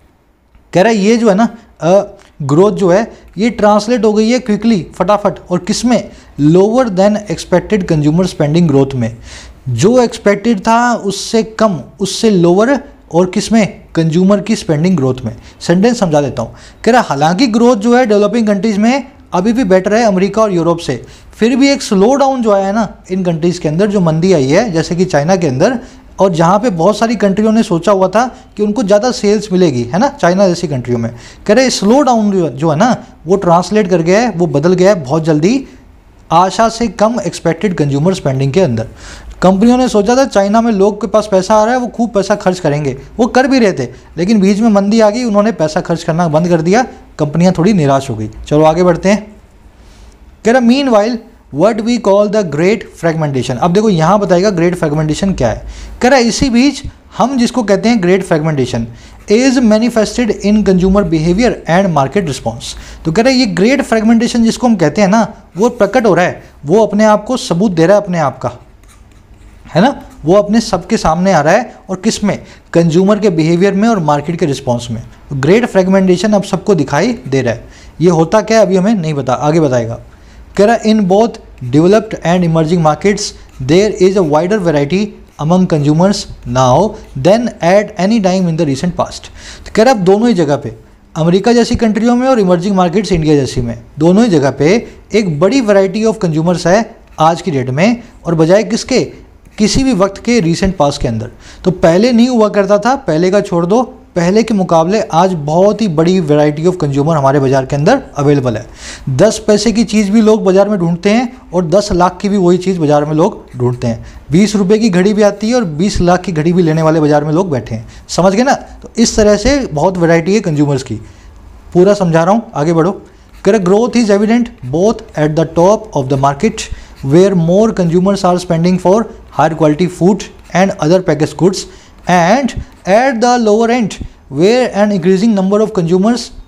कह रहा है ये जो है ना ग्रोथ जो है ये ट्रांसलेट हो गई है क्विकली, फटाफट, और किस में, lower than expected consumer spending growth में। जो एक्सपेक्टेड था उससे कम, उससे लोअर, और किस में, कंज्यूमर की स्पेंडिंग ग्रोथ में। सेंटेंस समझा देता हूँ। कह रहा हालांकि ग्रोथ जो है डेवलपिंग कंट्रीज़ में अभी भी बेटर है अमेरिका और यूरोप से, फिर भी एक स्लो डाउन जो आया है ना इन कंट्रीज़ के अंदर, जो मंदी आई है जैसे कि चाइना के अंदर, और जहाँ पे बहुत सारी कंट्रियों ने सोचा हुआ था कि उनको ज़्यादा सेल्स मिलेगी, है ना, चाइना जैसी कंट्रियों में। कह रहे स्लो डाउन जो है ना वो ट्रांसलेट कर गया है, वो बदल गया है बहुत जल्दी आशा से कम एक्सपेक्टेड कंज्यूमर स्पेंडिंग के अंदर। कंपनियों ने सोचा था चाइना में लोग के पास पैसा आ रहा है, वो खूब पैसा खर्च करेंगे, वो कर भी रहे थे, लेकिन बीच में मंदी आ गई, उन्होंने पैसा खर्च करना बंद कर दिया, कंपनियां थोड़ी निराश हो गई। चलो आगे बढ़ते हैं। कह रहा meanwhile what we call the great fragmentation. अब देखो यहाँ बताएगा ग्रेट फ्रेगमेंटेशन क्या है। कह रहा इसी बीच हम जिसको कहते हैं great fragmentation is manifested in consumer behaviour and market response. तो कह रहा है ये ग्रेट फ्रेगमेंटेशन जिसको हम कहते हैं ना, वो प्रकट हो रहा है, वो अपने आप को सबूत दे रहा है अपने आप का, है ना, वो अपने सबके सामने आ रहा है, और किस में, कंज्यूमर के बिहेवियर में और मार्केट के रिस्पॉन्स में। तो ग्रेट फ्रेगमेंटेशन अब सबको दिखाई दे रहा है। ये होता क्या है अभी हमें नहीं पता, आगे बताएगा। कह रहा in both developed and emerging markets there is a wider variety among consumers now than at any time in the recent past. तो कह रहा अब दोनों ही जगह पे, अमेरिका जैसी कंट्रियों में और इमर्जिंग मार्केट्स इंडिया जैसी में, दोनों ही जगह पे एक बड़ी वैरायटी ऑफ कंज्यूमर्स है आज की डेट में, और बजाय किसके, किसी भी वक्त के रीसेंट पास के अंदर। तो पहले नहीं हुआ करता था, पहले का छोड़ दो, पहले के मुकाबले आज बहुत ही बड़ी वैरायटी ऑफ कंज्यूमर हमारे बाज़ार के अंदर अवेलेबल है। दस पैसे की चीज़ भी लोग बाज़ार में ढूंढते हैं, और दस लाख की भी वही चीज़ बाज़ार में लोग ढूंढते हैं। बीस रुपए की घड़ी भी आती है और बीस लाख की घड़ी भी लेने वाले बाज़ार में लोग बैठे हैं। समझ गए ना। तो इस तरह से बहुत वैरायटी है कंज्यूमर्स की, पूरा समझा रहा हूँ, आगे बढ़ो। कर growth is evident both at the top of the market where more consumers are spending for higher quality food and other package goods, and at the lower end where an increasing number of consumers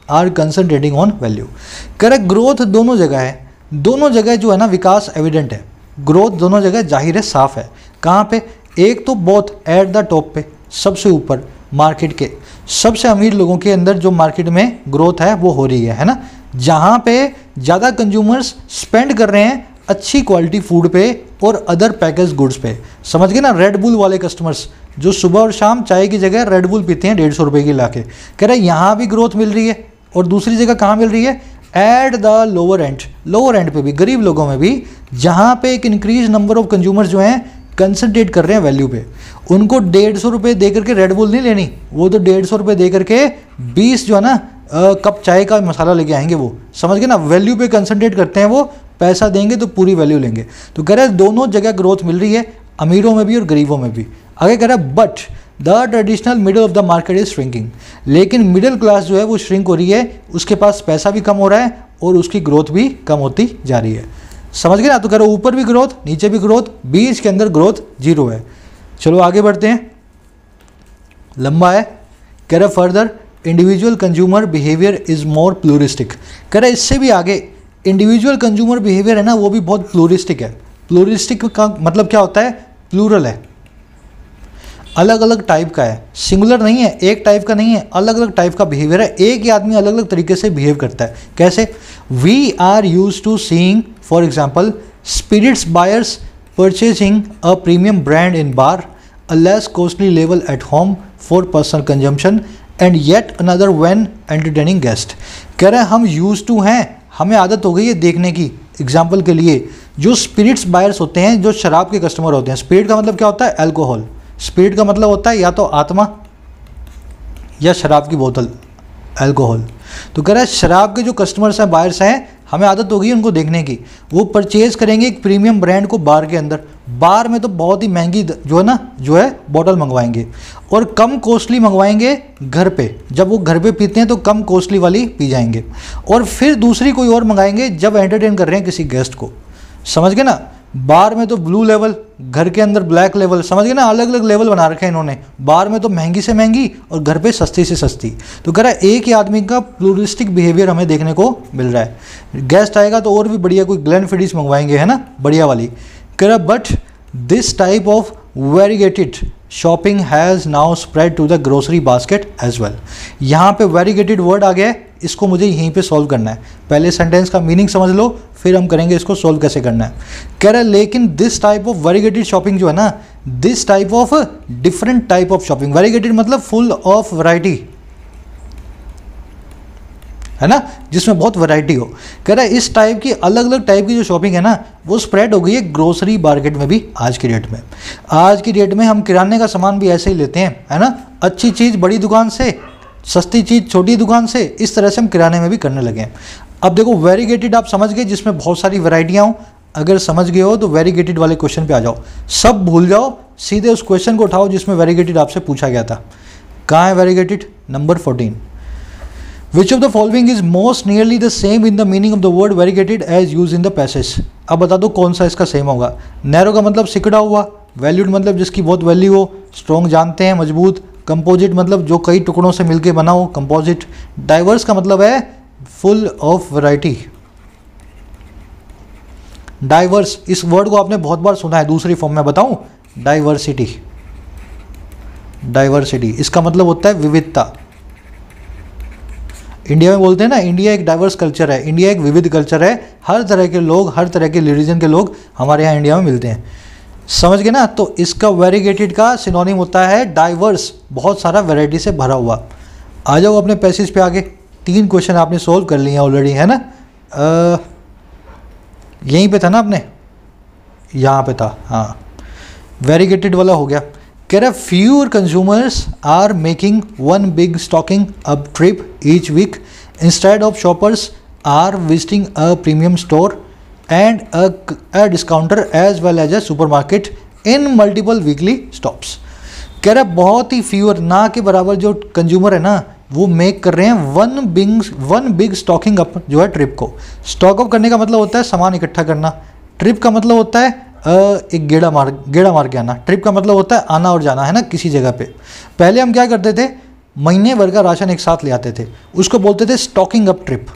are concentrating on value. Correct, growth दोनों जगह है, दोनों जगह जो है ना विकास evident है, growth दोनों जगह जाहिर है साफ है। कहाँ पे? एक तो बहुत एट द टॉप पे, सबसे ऊपर मार्केट के सबसे अमीर लोगों के अंदर जो मार्केट में ग्रोथ है वो हो रही है है ना, जहाँ पे ज़्यादा कंज्यूमर्स स्पेंड कर रहे हैं अच्छी क्वालिटी फूड पे और अदर पैकेज गुड्स पे। समझ गए ना, रेड बुल वाले कस्टमर्स जो सुबह और शाम चाय की जगह रेड बुल पीते हैं डेढ़ सौ रुपये की लाके, कह रहे हैं यहाँ भी ग्रोथ मिल रही है। और दूसरी जगह कहाँ मिल रही है? At the lower end, lower end पे भी, गरीब लोगों में भी, जहाँ पे एक इंक्रीज नंबर ऑफ कंज्यूमर्स जो हैं कंसंट्रेट कर रहे हैं वैल्यू पे। उनको डेढ़ सौ रुपये दे करके रेड बुल नहीं लेनी, वो तो डेढ़ सौ रुपये दे करके बीस जो है ना कप चाय का मसाला लेके आएंगे वो। समझ गए ना, वैल्यू पे कंसंट्रेट करते हैं वो, पैसा देंगे तो पूरी वैल्यू लेंगे। तो कह रहे हैं दोनों जगह ग्रोथ मिल रही है, अमीरों में भी और गरीबों में भी। आगे कह रहा है but the traditional middle of the market is shrinking, लेकिन मिडिल क्लास जो है वो श्रिंक हो रही है, उसके पास पैसा भी कम हो रहा है और उसकी ग्रोथ भी कम होती जा रही है। समझ गए ना, तो कह रहे ऊपर भी ग्रोथ नीचे भी ग्रोथ, बीच के अंदर ग्रोथ जीरो है। चलो आगे बढ़ते हैं, लंबा है। कह रहे further individual consumer behaviour is more pluralistic. कह रहे इससे भी आगे इंडिविजुअल कंज्यूमर बिहेवियर है ना वो भी बहुत प्लूरिस्टिक है। प्लूरिस्टिक का मतलब क्या होता है? प्लूरल है, अलग अलग टाइप का है, सिंगुलर नहीं है, एक टाइप का नहीं है, अलग अलग टाइप का बिहेवियर है। एक ही आदमी अलग अलग तरीके से बिहेव करता है। कैसे? We are use to seeing for example spirits buyers purchasing a premium brand in bar, a less costly level at home for personal consumption and yet another when entertaining guest. कह रहे हैं हम use to हैं, हमें आदत हो गई है देखने की। एग्जाम्पल के लिए जो स्पिरिट्स बायर्स होते हैं, जो शराब के कस्टमर होते हैं, स्पिरिट का मतलब क्या होता है? अल्कोहल। स्पिरिट का मतलब होता है या तो आत्मा या शराब की बोतल, अल्कोहल। तो कह रहा है शराब के जो कस्टमर्स हैं, बायर्स हैं, हमें आदत हो गई उनको देखने की, वो परचेज करेंगे एक प्रीमियम ब्रांड को बार के अंदर। बार में तो बहुत ही महंगी जो है ना जो है बॉटल मंगवाएंगे और कम कॉस्टली मंगवाएंगे घर पे। जब वो घर पे पीते हैं तो कम कॉस्टली वाली पी जाएंगे और फिर दूसरी कोई और मंगाएंगे जब एंटरटेन कर रहे हैं किसी गेस्ट को। समझ गए ना, बार में तो ब्लू लेवल, घर के अंदर ब्लैक लेवल। समझ गए ना, अलग अलग लेवल बना रखे हैं इन्होंने। बार में तो महंगी से महंगी और घर पे सस्ती से सस्ती। तो कह रहा है एक ही आदमी का प्लूरिस्टिक बिहेवियर हमें देखने को मिल रहा है। गेस्ट आएगा तो और भी बढ़िया कोई ग्लेनफिडिस मंगवाएंगे, है ना, बढ़िया वाली। कह रहा but this type of variegated shopping has now spread to the grocery basket as well. यहाँ पे वेरीगेटेड वर्ड आ गया है, इसको मुझे यहीं पे सॉल्व करना है। पहले सेंटेंस का मीनिंग समझ लो, फिर हम करेंगे इसको सॉल्व कैसे करना है। कह रहा है लेकिन this type of variegated shopping जो है ना, this type of different type of shopping, variegated मतलब फुल ऑफ वैरायटी, है ना, जिसमें बहुत वैरायटी हो। कह रहा है इस टाइप की अलग अलग टाइप की जो शॉपिंग है ना वो स्प्रेड हो गई है ग्रोसरी मार्केट में भी आज की डेट में। आज की डेट में हम किराने का सामान भी ऐसे ही लेते हैं, है ना, अच्छी चीज़ बड़ी दुकान से, सस्ती चीज़ छोटी दुकान से, इस तरह से हम किराने में भी करने लगे हैं। अब देखो वेरीगेटेड आप समझ गए, जिसमें बहुत सारी वैरायटियाँ हो। अगर समझ गए हो तो वेरीगेटेड वाले क्वेश्चन पे आ जाओ, सब भूल जाओ, सीधे उस क्वेश्चन को उठाओ जिसमें वेरीगेटेड आपसे पूछा गया था। कहाँ है variegated? Number fourteen. Which of the following is most nearly the same in the meaning of the word variegated as used in the passage? अब बता दो कौन सा इसका सेम होगा। नैरो का मतलब सिकड़ा हुआ, वैल्यूड मतलब जिसकी बहुत वैल्यू हो, स्ट्रॉन्ग जानते हैं मजबूत, कंपोजिट मतलब जो कई टुकड़ों से मिलके बना हो, कंपोजिट। डाइवर्स का मतलब है फुल ऑफ वैरायटी। डाइवर्स इस वर्ड को आपने बहुत बार सुना है, दूसरी फॉर्म में बताऊं, डाइवर्सिटी। डाइवर्सिटी इसका मतलब होता है विविधता। इंडिया में बोलते हैं ना, इंडिया एक डाइवर्स कल्चर है, इंडिया एक विविध कल्चर है, हर तरह के लोग, हर तरह के रिलीजन के लोग हमारे यहाँ इंडिया में मिलते हैं। समझ गए ना, तो इसका वेरीगेटेड का सिनोनिम होता है डाइवर्स, बहुत सारा वैरायटी से भरा हुआ। आ जाओ अपने पैसेज पे आगे, तीन क्वेश्चन आपने सोल्व कर लिए ऑलरेडी, है ना। आ, यहीं पे था ना आपने, यहाँ पे था, हाँ, वेरीगेटेड वाला हो गया। कह रहा fewer consumers are making one big stocking up trip each week instead of shoppers are visiting a premium store and a discounter as well as a supermarket in multiple weekly stops. कह रहा बहुत ही fewer, ना के बराबर जो consumer है ना वो मेक कर रहे हैं one big one big stocking up जो है ट्रिप को। स्टॉक अप करने का मतलब होता है सामान इकट्ठा करना, ट्रिप का मतलब होता है एक गेड़ा मार गेड़ा मार के आना, ट्रिप का मतलब होता है आना और जाना, है ना, किसी जगह पे। पहले हम क्या करते थे, महीने भर का राशन एक साथ ले आते थे, उसको बोलते थे स्टॉकिंग अप ट्रिप।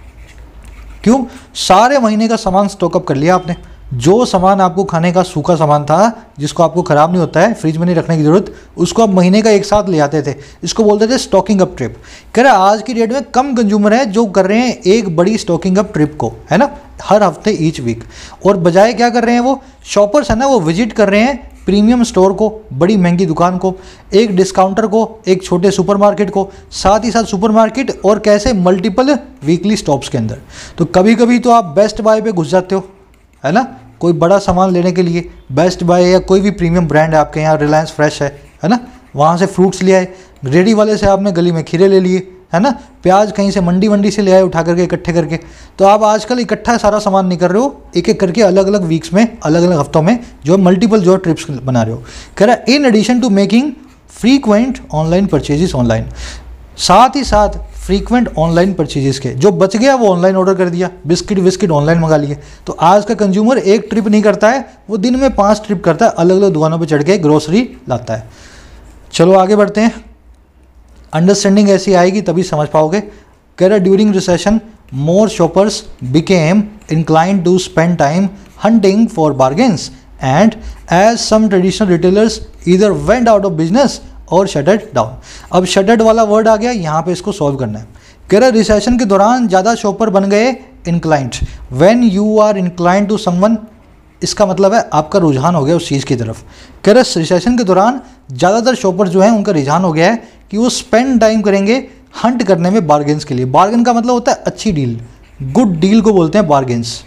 क्यों? सारे महीने का सामान स्टॉक अप कर लिया आपने। जो सामान आपको खाने का सूखा सामान था, जिसको आपको ख़राब नहीं होता है, फ्रिज में नहीं रखने की ज़रूरत, उसको आप महीने का एक साथ ले आते थे। इसको बोलते थे स्टॉकिंग अप ट्रिप। कह रहा आज की डेट में कम कंज्यूमर है जो कर रहे हैं एक बड़ी स्टॉकिंग अप ट्रिप को, है ना, हर हफ्ते ईच वीक। और बजाय क्या कर रहे हैं, वो शॉपर्स है ना, वो विजिट कर रहे हैं प्रीमियम स्टोर को, बड़ी महंगी दुकान को, एक डिस्काउंटर को, एक छोटे सुपरमार्केट को, साथ ही साथ सुपरमार्केट और कैसे मल्टीपल वीकली स्टॉप्स के अंदर। तो कभी कभी तो आप बेस्ट बाय पे घुस जाते हो, है ना, कोई बड़ा सामान लेने के लिए। बेस्ट बाय या कोई भी प्रीमियम ब्रांड है आपके यहाँ, रिलायंस फ्रेश है है ना, वहाँ से फ्रूट्स ले आए, रेडी वाले से आपने गली में खीरे ले लिए, है ना, प्याज कहीं से मंडी वंडी से ले आए उठा करके इकट्ठे करके। तो आप आजकल इकट्ठा सारा सामान नहीं कर रहे हो, एक एक करके अलग अलग वीक्स में, अलग अलग हफ्तों में जो मल्टीपल जो ट्रिप्स बना रहे हो। कह रहा in addition to making frequent online purchases online, साथ ही साथ फ्रीक्वेंट ऑनलाइन परचेजेस के जो बच गया वो ऑनलाइन ऑर्डर कर दिया, बिस्किट विस्किट ऑनलाइन मंगा लिए। तो आज का कंज्यूमर एक ट्रिप नहीं करता है, वो दिन में पांच ट्रिप करता है, अलग अलग दुकानों पे चढ़ के ग्रोसरी लाता है। चलो आगे बढ़ते हैं, अंडरस्टैंडिंग ऐसी आएगी तभी समझ पाओगे। कह रहा during recession more shoppers became inclined to spend time hunting for bargains and as some traditional retailers either went out of business और शटर्ड डाउन। अब शटर्ड वाला वर्ड आ गया, यहाँ पे इसको सॉल्व करना है। कह रहा रिसेशन के दौरान ज़्यादा शॉपर बन गए inclined. When you are inclined to someone, इसका मतलब है आपका रुझान हो गया उस चीज़ की तरफ। कह रहा रिसेशन के दौरान ज़्यादातर शॉपर जो हैं उनका रुझान हो गया है कि वो स्पेंड टाइम करेंगे हंट करने में बार्गेन्स के लिए। बार्गेन का मतलब होता है अच्छी डील, गुड डील को बोलते हैं बार्गेन्स,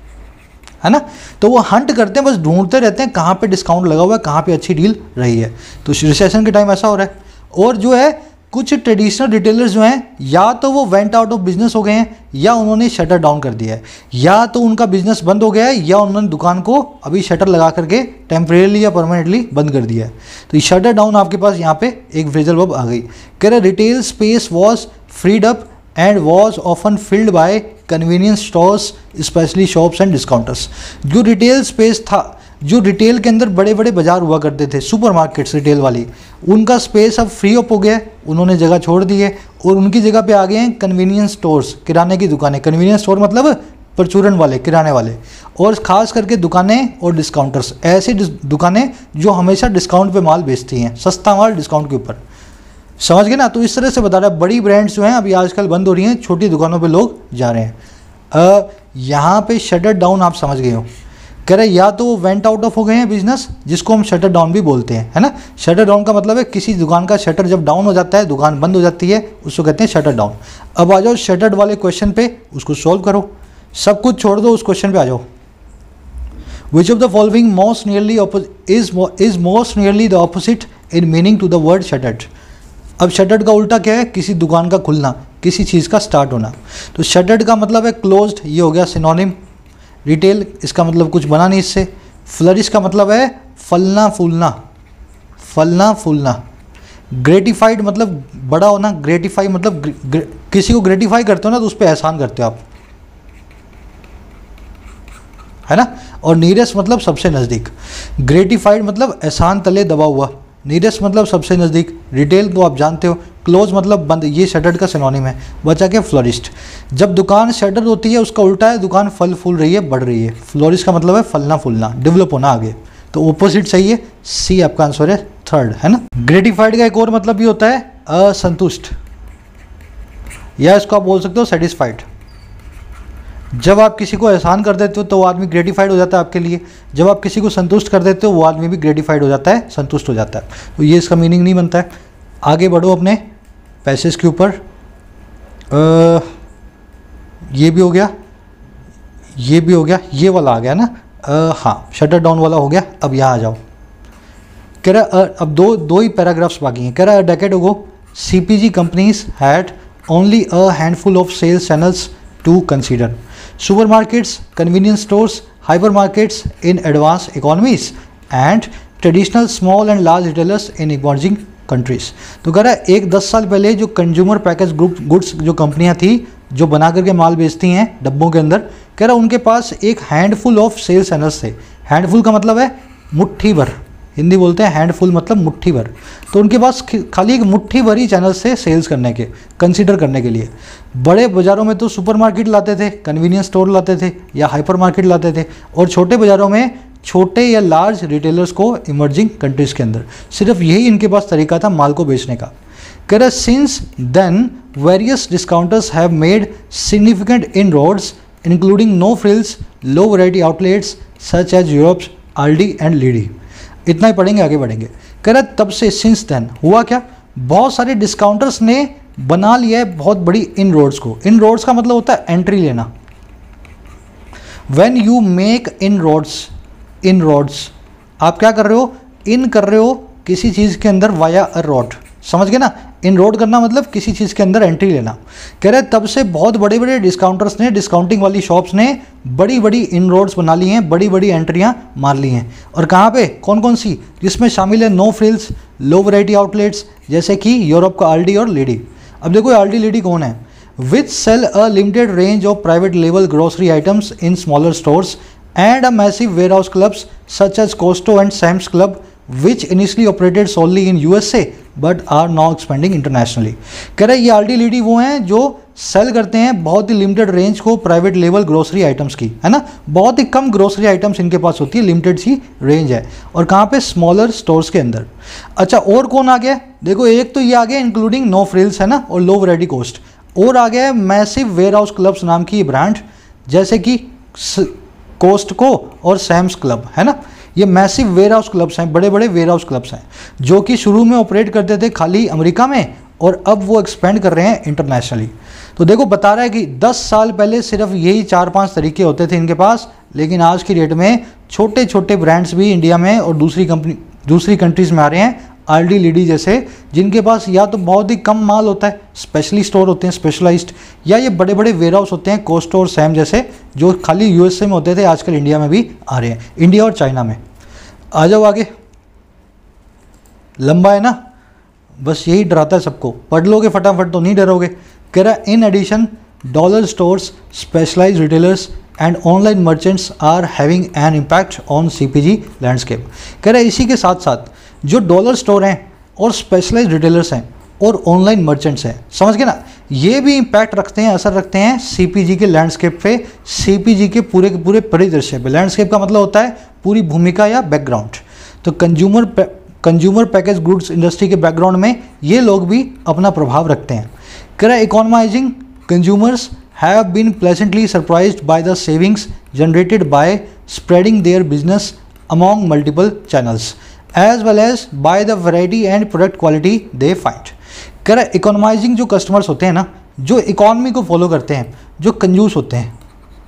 है ना। तो वो हंट करते हैं, बस ढूंढते रहते हैं कहाँ पे डिस्काउंट लगा हुआ है, कहाँ पे अच्छी डील रही है। तो रिसेशन के टाइम ऐसा हो रहा है। और जो है कुछ ट्रेडिशनल रिटेलर्स जो हैं, या तो वो वेंट आउट ऑफ बिजनेस हो गए हैं, या उन्होंने शटर डाउन कर दिया है, या तो उनका बिजनेस बंद हो गया है, या उन्होंने दुकान को अभी शटर लगा करके टेम्परेली या परमानेंटली बंद कर दिया है। तो ये शटर डाउन आपके पास यहाँ पे एक फ्रेजल वर्ब आ गई। कह रहे retail space was freed up and was often filled by convenience stores specially shops and discounters. जो रिटेल स्पेस था, जो रिटेल के अंदर बड़े बड़े बाजार हुआ करते थे, सुपरमार्केट्स रिटेल वाली, उनका स्पेस अब फ्री अप हो गया, उन्होंने जगह छोड़ दी है और उनकी जगह पे आ गए हैं कन्वीनियंस स्टोर्स, किराने की दुकानें। कन्वीनियंस स्टोर मतलब परचूरन वाले, किराने वाले, और खास करके दुकानें और डिस्काउंटर्स, ऐसी दुकानें जो हमेशा डिस्काउंट पे माल बेचती हैं, सस्ता माल डिस्काउंट के ऊपर। समझ गए ना। तो इस तरह से बता रहा है बड़ी ब्रांड्स जो हैं अभी आजकल बंद हो रही हैं, छोटी दुकानों पे लोग जा रहे हैं। यहाँ पे शटर डाउन आप समझ गए हो। कह रहे या तो वो वेंट आउट ऑफ हो गए हैं बिजनेस, जिसको हम शटर डाउन भी बोलते हैं, है ना। शटर डाउन का मतलब है किसी दुकान का शटर जब डाउन हो जाता है, दुकान बंद हो जाती है, उसको कहते हैं शटर डाउन। अब आ जाओ शटर्ड वाले क्वेश्चन पे, उसको सॉल्व करो, सब कुछ छोड़ दो, उस क्वेश्चन पे आ जाओ। Which of the following most nearly is is most nearly the opposite in meaning to the word shuttered. अब शटर्ड का उल्टा क्या है? किसी दुकान का खुलना, किसी चीज़ का स्टार्ट होना। तो शटर्ड का मतलब है क्लोज्ड, ये हो गया सिनोनिम। रिटेल, इसका मतलब कुछ बना नहीं इससे। फ्लरिश का मतलब है फलना फूलना, फलना फूलना। ग्रेटिफाइड मतलब बड़ा होना, ग्रेटिफाई मतलब ग्रे, ग्रे, किसी को ग्रेटिफाई करते हो ना तो उस पर एहसान करते हो आप, है ना। और नीरेस्ट मतलब सबसे नज़दीक। ग्रेटिफाइड मतलब एहसान तले दबा हुआ, नीरेस्ट मतलब सबसे नज़दीक। रिटेल तो आप जानते हो, क्लोज मतलब बंद, ये शटर्ड का सिनोनिम है। बचा के फ्लोरिस्ट। जब दुकान शटर होती है उसका उल्टा है, दुकान फल फूल रही है, बढ़ रही है। फ्लोरिस्ट का मतलब है फलना फूलना, डेवलप होना आगे। तो ओपोजिट सही है, सी आपका आंसर है, थर्ड, है ना। ग्रेटिफाइड का एक और मतलब भी होता है असंतुष्ट, या इसको आप बोल सकते हो सेटिस्फाइड। जब आप किसी को एहसान कर देते हो तो वो आदमी ग्रेटिफाइड हो जाता है आपके लिए, जब आप किसी को संतुष्ट कर देते हो वो आदमी भी ग्रेटिफाइड हो जाता है, संतुष्ट हो जाता है। तो ये इसका मीनिंग नहीं बनता है। आगे बढ़ो अपने पैसेज के ऊपर। ये भी हो गया, ये भी हो गया, ये वाला आ गया ना। आ, हाँ, शटर डाउन वाला हो गया। अब यहाँ आ जाओ। कह रहा अब दो दो ही पैराग्राफ्स बाकी हैं। कह रहा decade ago CPG companies had only a handful of sales channels to consider. Supermarkets, convenience stores, hypermarkets in advanced economies and traditional small and large retailers in emerging countries। तो कह रहा है एक दस साल पहले जो कंज्यूमर पैकेज ग्रुप गुड्स जो कंपनियां थी जो बना करके माल बेचती हैं डब्बों के अंदर, कह रहा है उनके पास एक हैंडफुल ऑफ सेल्स चैनल्स थे। हैंडफुल का मतलब है मुट्ठी भर, हिंदी बोलते हैं हैंडफुल मतलब मुट्ठी भर। तो उनके पास खाली एक मुट्ठी भर ही चैनल से सेल्स करने के, कंसीडर करने के लिए। बड़े बाज़ारों में तो सुपरमार्केट लाते थे, कन्वीनियंस स्टोर लाते थे या हाइपर मार्केट लाते थे, और छोटे बाज़ारों में छोटे या लार्ज रिटेलर्स को इमर्जिंग कंट्रीज़ के अंदर। सिर्फ यही इनके पास तरीका था माल को बेचने का। कह रहे since then various discounters have made significant inroads including no frills low variety outlets such as Europe's Aldi and Lidl. इतना ही पढ़ेंगे, आगे बढ़ेंगे। कह रहे तब से, सिंस देन हुआ क्या, बहुत सारे डिस्काउंटर्स ने बना लिया है बहुत बड़ी इनरोड्स को। इनरोड्स का मतलब होता है एंट्री लेना। When you make inroads, inroads आप क्या कर रहे हो, इन कर रहे हो किसी चीज़ के अंदर वाया अ रोड, समझ गए ना। इनरोड करना मतलब किसी चीज़ के अंदर एंट्री लेना। कह रहे तब से बहुत बड़े बड़े डिस्काउंटर्स ने, डिस्काउंटिंग वाली शॉप्स ने बड़ी बड़ी इनरोड्स बना ली हैं, बड़ी बड़ी एंट्रियां मार ली हैं। और कहाँ पे, कौन कौन सी, जिसमें शामिल है no frills low variety outlets, जैसे कि यूरोप का आल्डी और लीडी। अब देखो आल्डी लीडी कौन है, which sell a limited range of private level grocery items in smaller stores and a massive warehouse clubs such as Costco and Sam's Club, which initially operated solely in U S A but are now expanding internationally। कह रहे ये आल्डी लीडी वो हैं जो cell करते हैं बहुत ही लिमिटेड रेंज को प्राइवेट लेवल ग्रोसरी आइटम्स की, है ना। बहुत ही कम ग्रोसरी आइटम्स इनके पास होती है, लिमिटेड सी रेंज है, और कहाँ पे, स्मॉलर स्टोर्स के अंदर। अच्छा और कौन आ गया, देखो एक तो ये आ गया इंक्लूडिंग नो फ्रिल्स, है ना, और लो वैरायटी कॉस्ट। और आ गया है मैसिव वेयर हाउस क्लब्स नाम की ब्रांड, जैसे कि कोस्टको और सैम्स क्लब, है ना। ये मैसिव वेयर हाउस क्लब्स हैं, बड़े बड़े वेयर हाउस क्लब्स हैं, जो कि शुरू में ऑपरेट करते थे खाली अमेरिका में, और अब वो एक्सपेंड कर रहे हैं इंटरनेशनली। तो देखो बता रहा है कि दस साल पहले सिर्फ यही चार पांच तरीके होते थे इनके पास, लेकिन आज की डेट में छोटे छोटे ब्रांड्स भी इंडिया में और दूसरी कंपनी दूसरी कंट्रीज़ में आ रहे हैं, आल्डी लीडी जैसे, जिनके पास या तो बहुत ही कम माल होता है, स्पेशली स्टोर होते हैं स्पेशलाइज्ड, या ये बड़े बड़े वेयर हाउस होते हैं कोस्टो और सैम जैसे, जो खाली यूएसए में होते थे, आजकल इंडिया में भी आ रहे हैं, इंडिया और चाइना में। आ जाओ आगे, लंबा है ना, बस यही डराता है सबको, पढ़ लोगे फटाफट तो नहीं डरोगे। कह रहा है in addition dollar stores, specialised retailers and online merchants are having an impact on CPG landscape. कह रहा है इसी के साथ साथ जो डॉलर स्टोर हैं और स्पेशलाइज्ड रिटेलर्स हैं और ऑनलाइन मर्चेंट्स हैं, समझ गए ना, ये भी इम्पैक्ट रखते हैं, असर रखते हैं सीपीजी के लैंडस्केप पे, सीपीजी के पूरे के पूरे परिदृश्य पे। लैंडस्केप का मतलब होता है पूरी भूमिका या बैकग्राउंड। तो consumer consumer package goods industry के बैकग्राउंड में ये लोग भी अपना प्रभाव रखते हैं। कह रहा है economising consumers have been pleasantly surprised by the savings generated by spreading their business among multiple channels as well as by the variety and product quality they find. कह रहा है इकोनॉमाइजिंग जो कस्टमर्स होते हैं ना, जो इकोनॉमी को फॉलो करते हैं, जो कंजूस होते हैं,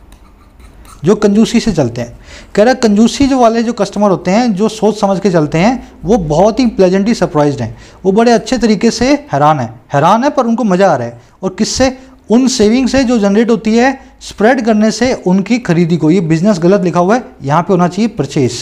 जो कंजूसी से चलते हैं। कह रहा है कंजूसी जो वाले जो कस्टमर होते हैं, जो सोच समझ के चलते हैं, वो बहुत ही प्लेजेंटली सरप्राइज्ड हैं, वो बड़े अच्छे तरीके से हैरान है हैरान है पर उनको मज़ा आ रहा है। और किससे, उन सेविंग से जो जनरेट होती है स्प्रेड करने से उनकी खरीदी को। ये बिजनेस गलत लिखा हुआ है, यहाँ पे होना चाहिए परचेज।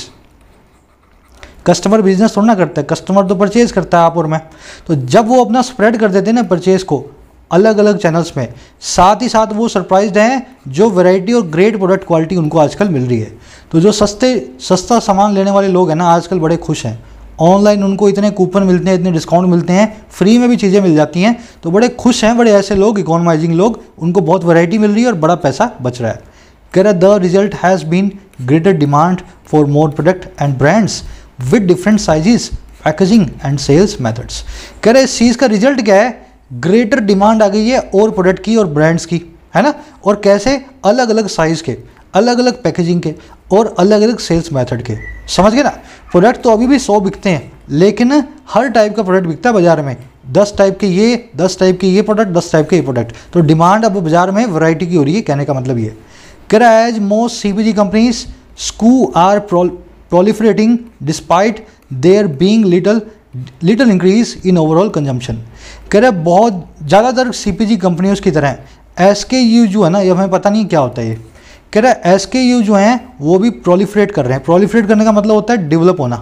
कस्टमर बिजनेस थोड़ा ना करता है, कस्टमर तो परचेज करता है आप और मैं। तो जब वो अपना स्प्रेड कर देते हैं ना परचेज को अलग अलग चैनल्स में, साथ ही साथ वो सरप्राइज्ड हैं जो वैरायटी और ग्रेट प्रोडक्ट क्वालिटी उनको आजकल मिल रही है। तो जो सस्ते सस्ता सामान लेने वाले लोग हैं ना, आजकल बड़े खुश हैं। ऑनलाइन उनको इतने कूपन मिलते हैं, इतने डिस्काउंट मिलते हैं, फ्री में भी चीज़ें मिल जाती हैं, तो बड़े खुश हैं बड़े ऐसे लोग, इकोनॉमाइजिंग लोग, उनको बहुत वैरायटी मिल रही है और बड़ा पैसा बच रहा है। कह रहा the result has been greater demand for more product and brands with different sizes, packaging and sales methods. कह रहे इस चीज़ का रिजल्ट क्या है, ग्रेटर डिमांड आ गई है और प्रोडक्ट की और ब्रांड्स की, है ना। और कैसे, अलग अलग साइज़ के, अलग अलग पैकेजिंग के और अलग अलग सेल्स मेथड के, समझ गए ना। प्रोडक्ट तो अभी भी सौ बिकते हैं, लेकिन हर टाइप का प्रोडक्ट बिकता है बाजार में, दस टाइप के ये दस टाइप के ये प्रोडक्ट दस टाइप के ये प्रोडक्ट। तो डिमांड अब बाजार में वैरायटी की हो रही है, कहने का मतलब ये। कह रहा है as most CPG companies SKU are proliferating despite there being little little increase in overall consumption। कह रहे बहुत ज़्यादातर सीपीजी कंपनियों की तरह एसकेयू जो है ना, ये हमें पता नहीं क्या होता है ये। कह रहा है एसकेयू जो हैं वो भी प्रोलिफरेट कर रहे हैं। प्रोलिफरेट करने का मतलब होता है डेवलप होना,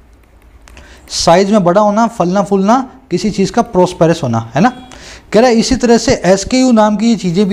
साइज में बड़ा होना, फलना फूलना, किसी चीज़ का प्रोस्पेरस होना, है ना। कह रहा है इसी तरह से एसकेयू नाम की ये चीज़ें भी हैं,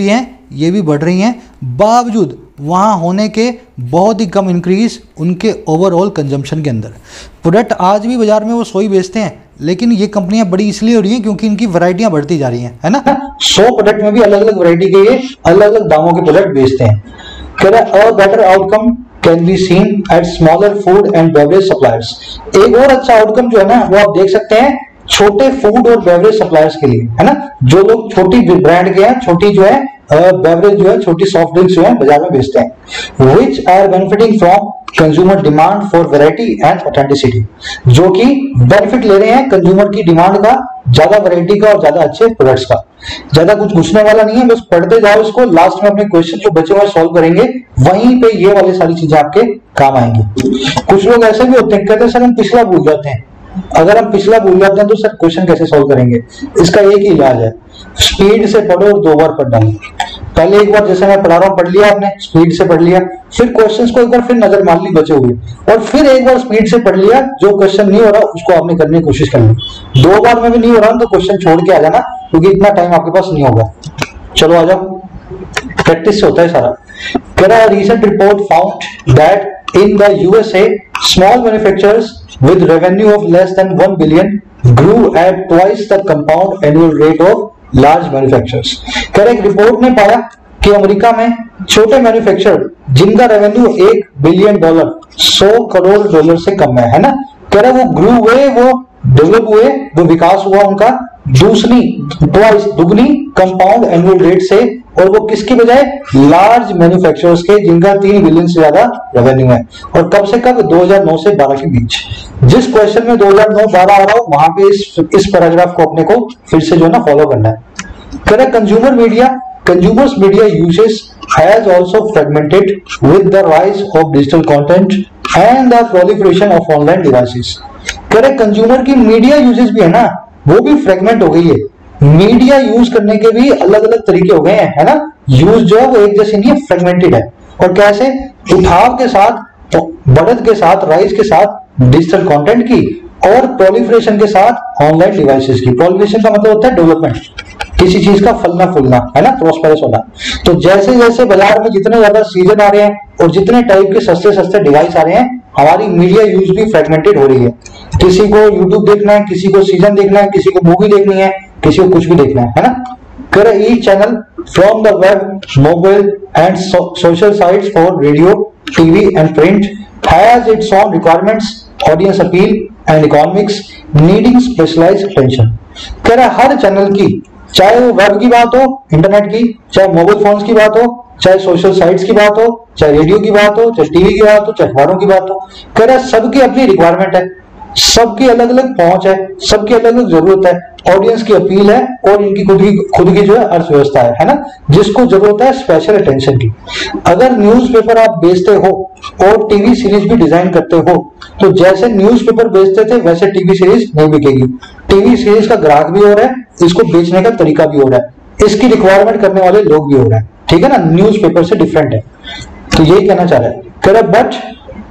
ये भी बढ़ रही हैं, बावजूद वहाँ होने के बहुत ही कम इंक्रीज उनके ओवरऑल कंजम्पशन के अंदर। प्रोडक्ट आज भी बाजार में वो सौ ही बेचते हैं, लेकिन ये कंपनियां बड़ी इसलिए हो रही हैं क्योंकि इनकी वैरायटियां बढ़ती जा रही हैं, है ना। सौ प्रोडक्ट में भी अलग अलग वैरायटी के ये अलग अलग दामों के प्रोडक्ट बेचते हैं। कह रहा है better outcome can be seen at smaller food and beverage suppliers. एक और अच्छा आउटकम जो है ना वो आप देख सकते हैं छोटे फूड और बेवरेज सप्लायर्स के लिए, है ना। जो लोग छोटी ब्रांड के हैं, छोटी जो है बेवरेज जो है, छोटी सॉफ्ट ड्रिंक्स जो है बाजार में बेचते हैं, which are benefiting from consumer demand for variety and authenticity, जो कि बेनिफिट ले रहे हैं कंज्यूमर की डिमांड का, ज्यादा वैरायटी का और ज्यादा अच्छे प्रोडक्ट्स का। ज्यादा कुछ पूछने वाला नहीं है, बस पढ़ते जाओ इसको, लास्ट में अपने क्वेश्चन जो बचे हुए सॉल्व करेंगे, वहीं पे ये वाली सारी चीजें आपके काम आएंगी। कुछ लोग ऐसे भी होते हैं, कहते हैं सर हम पिछला भूल जाते हैं। अगर हम पिछला भूल जाते हैं तो सर क्वेश्चन कैसे सॉल्व करेंगे? इसका एक ही इलाज है, स्पीड से पढ़ो और दो बार पढ़ना। पहले एक बार जैसे मैं पढ़ा रहा हूं पढ़ लिया आपने, स्पीड से पढ़ लिया, फिर क्वेश्चंस को एक बार फिर नजर मार ली बचे हुए, और फिर एक बार स्पीड से पढ़ लिया, जो क्वेश्चन नहीं हो रहा उसको आपने करने की कोशिश करनी। दो बार में भी नहीं हो रहा तो क्वेश्चन छोड़ के आ जाना, क्योंकि इतना टाइम आपके पास नहीं होगा। चलो आ जाओ, प्रैक्टिस से होता है सारा। कह रहा है recent report found that in the USA small manufacturers with revenue of less than one billion grew at twice the compound annual rate of large manufacturers। कह रहे एक रिपोर्ट ने पाया कि अमेरिका में छोटे मैन्युफैक्चरर जिनका रेवेन्यू एक बिलियन डॉलर सौ करोड़ डॉलर से कम है, है ना। कह रहे वो ग्रू हुए, वो डेवलप हुए, वो विकास हुआ उनका दूसरी ट्वाइस दुगनी कंपाउंड एनुअल रेट से, और वो किसकी बजाय लार्ज मैन्युफैक्चरर्स के जिनका तीन बिलियन से ज्यादा रेवेन्यू है। और कब से कब? दो हज़ार नौ से बारह के बीच। जिस क्वेश्चन में दो हज़ार नौ बारह आ रहा हो वहां पे इस इस पैराग्राफ को अपने को फिर से जो है ना फॉलो करना है। कह consumer media consumers media uses has also fragmented with the rise of digital content and the proliferation of online devices. कह रहे कंज्यूमर की मीडिया यूजेस भी है ना, वो भी फ्रेगमेंट हो गई है। मीडिया यूज करने के भी अलग अलग तरीके हो गए हैं, है ना। यूज जो है वो एक जैसे नहीं है, फ्रेगमेंटेड है। और कैसे? उठाव के साथ, तो बढ़त के साथ, राइज के साथ डिजिटल कंटेंट की, और प्रोलिफरेशन के साथ ऑनलाइन डिवाइसेस की। प्रोलिफरेशन का मतलब होता है डेवलपमेंट, किसी चीज का फलना फूलना, है ना, प्रॉस्पेरस होना। तो जैसे जैसे बाजार में जितने ज्यादा सीजन आ रहे हैं और जितने टाइप के सस्ते सस्ते डिवाइस आ रहे हैं, हमारी मीडिया यूज भी फ्रेगमेंटेड हो रही है। किसी को यूट्यूब देखना है, किसी को सीजन देखना है, किसी को मूवी देखनी है, किसी को कुछ भी देखना है, है ना। कर each channel from the web, mobile and social sites for radio, TV and print has its own requirements, audience appeal and economics needing specialised attention. कह रहा है हर चैनल की, चाहे वो वेब की बात हो, इंटरनेट की, चाहे मोबाइल फोन्स की बात हो, चाहे सोशल साइट्स की बात हो, चाहे रेडियो की बात हो, चाहे टीवी की बात हो, चाहे अखबारों की बात हो। कह रहा है सबकी अपनी रिक्वायरमेंट है, सबकी अलग अलग पहुंच है, सबकी अलग अलग जरूरत है, ऑडियंस की अपील है, और इनकी खुद की खुद की जो है अर्थव्यवस्था है, है ना, जिसको जरूरत है स्पेशल अटेंशन की। अगर न्यूज़पेपर आप बेचते हो और टीवी सीरीज भी डिजाइन करते हो, तो जैसे न्यूज़पेपर बेचते थे वैसे टीवी सीरीज नहीं बिकेगी। टीवी सीरीज का ग्राहक भी हो रहा है, इसको बेचने का तरीका भी हो रहा है, इसकी रिक्वायरमेंट करने वाले लोग भी हो रहे हैं, ठीक है ना। न्यूज़पेपर से डिफरेंट है, तो यही कहना चाह रहा है। कह रहा but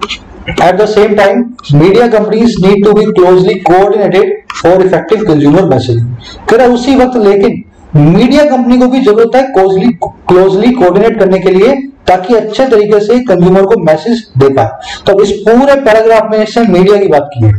at the same time media companies need to be closely coordinated for effective consumer messaging। कह रहा उसी वक्त लेकिन मीडिया कंपनी को भी जरूरत है क्लोजली क्लोजली कोऑर्डिनेट करने के लिए, ताकि अच्छे तरीके से कंज्यूमर को मैसेज दे पाए। तो इस पूरे पैराग्राफ में इससे मीडिया की बात की है।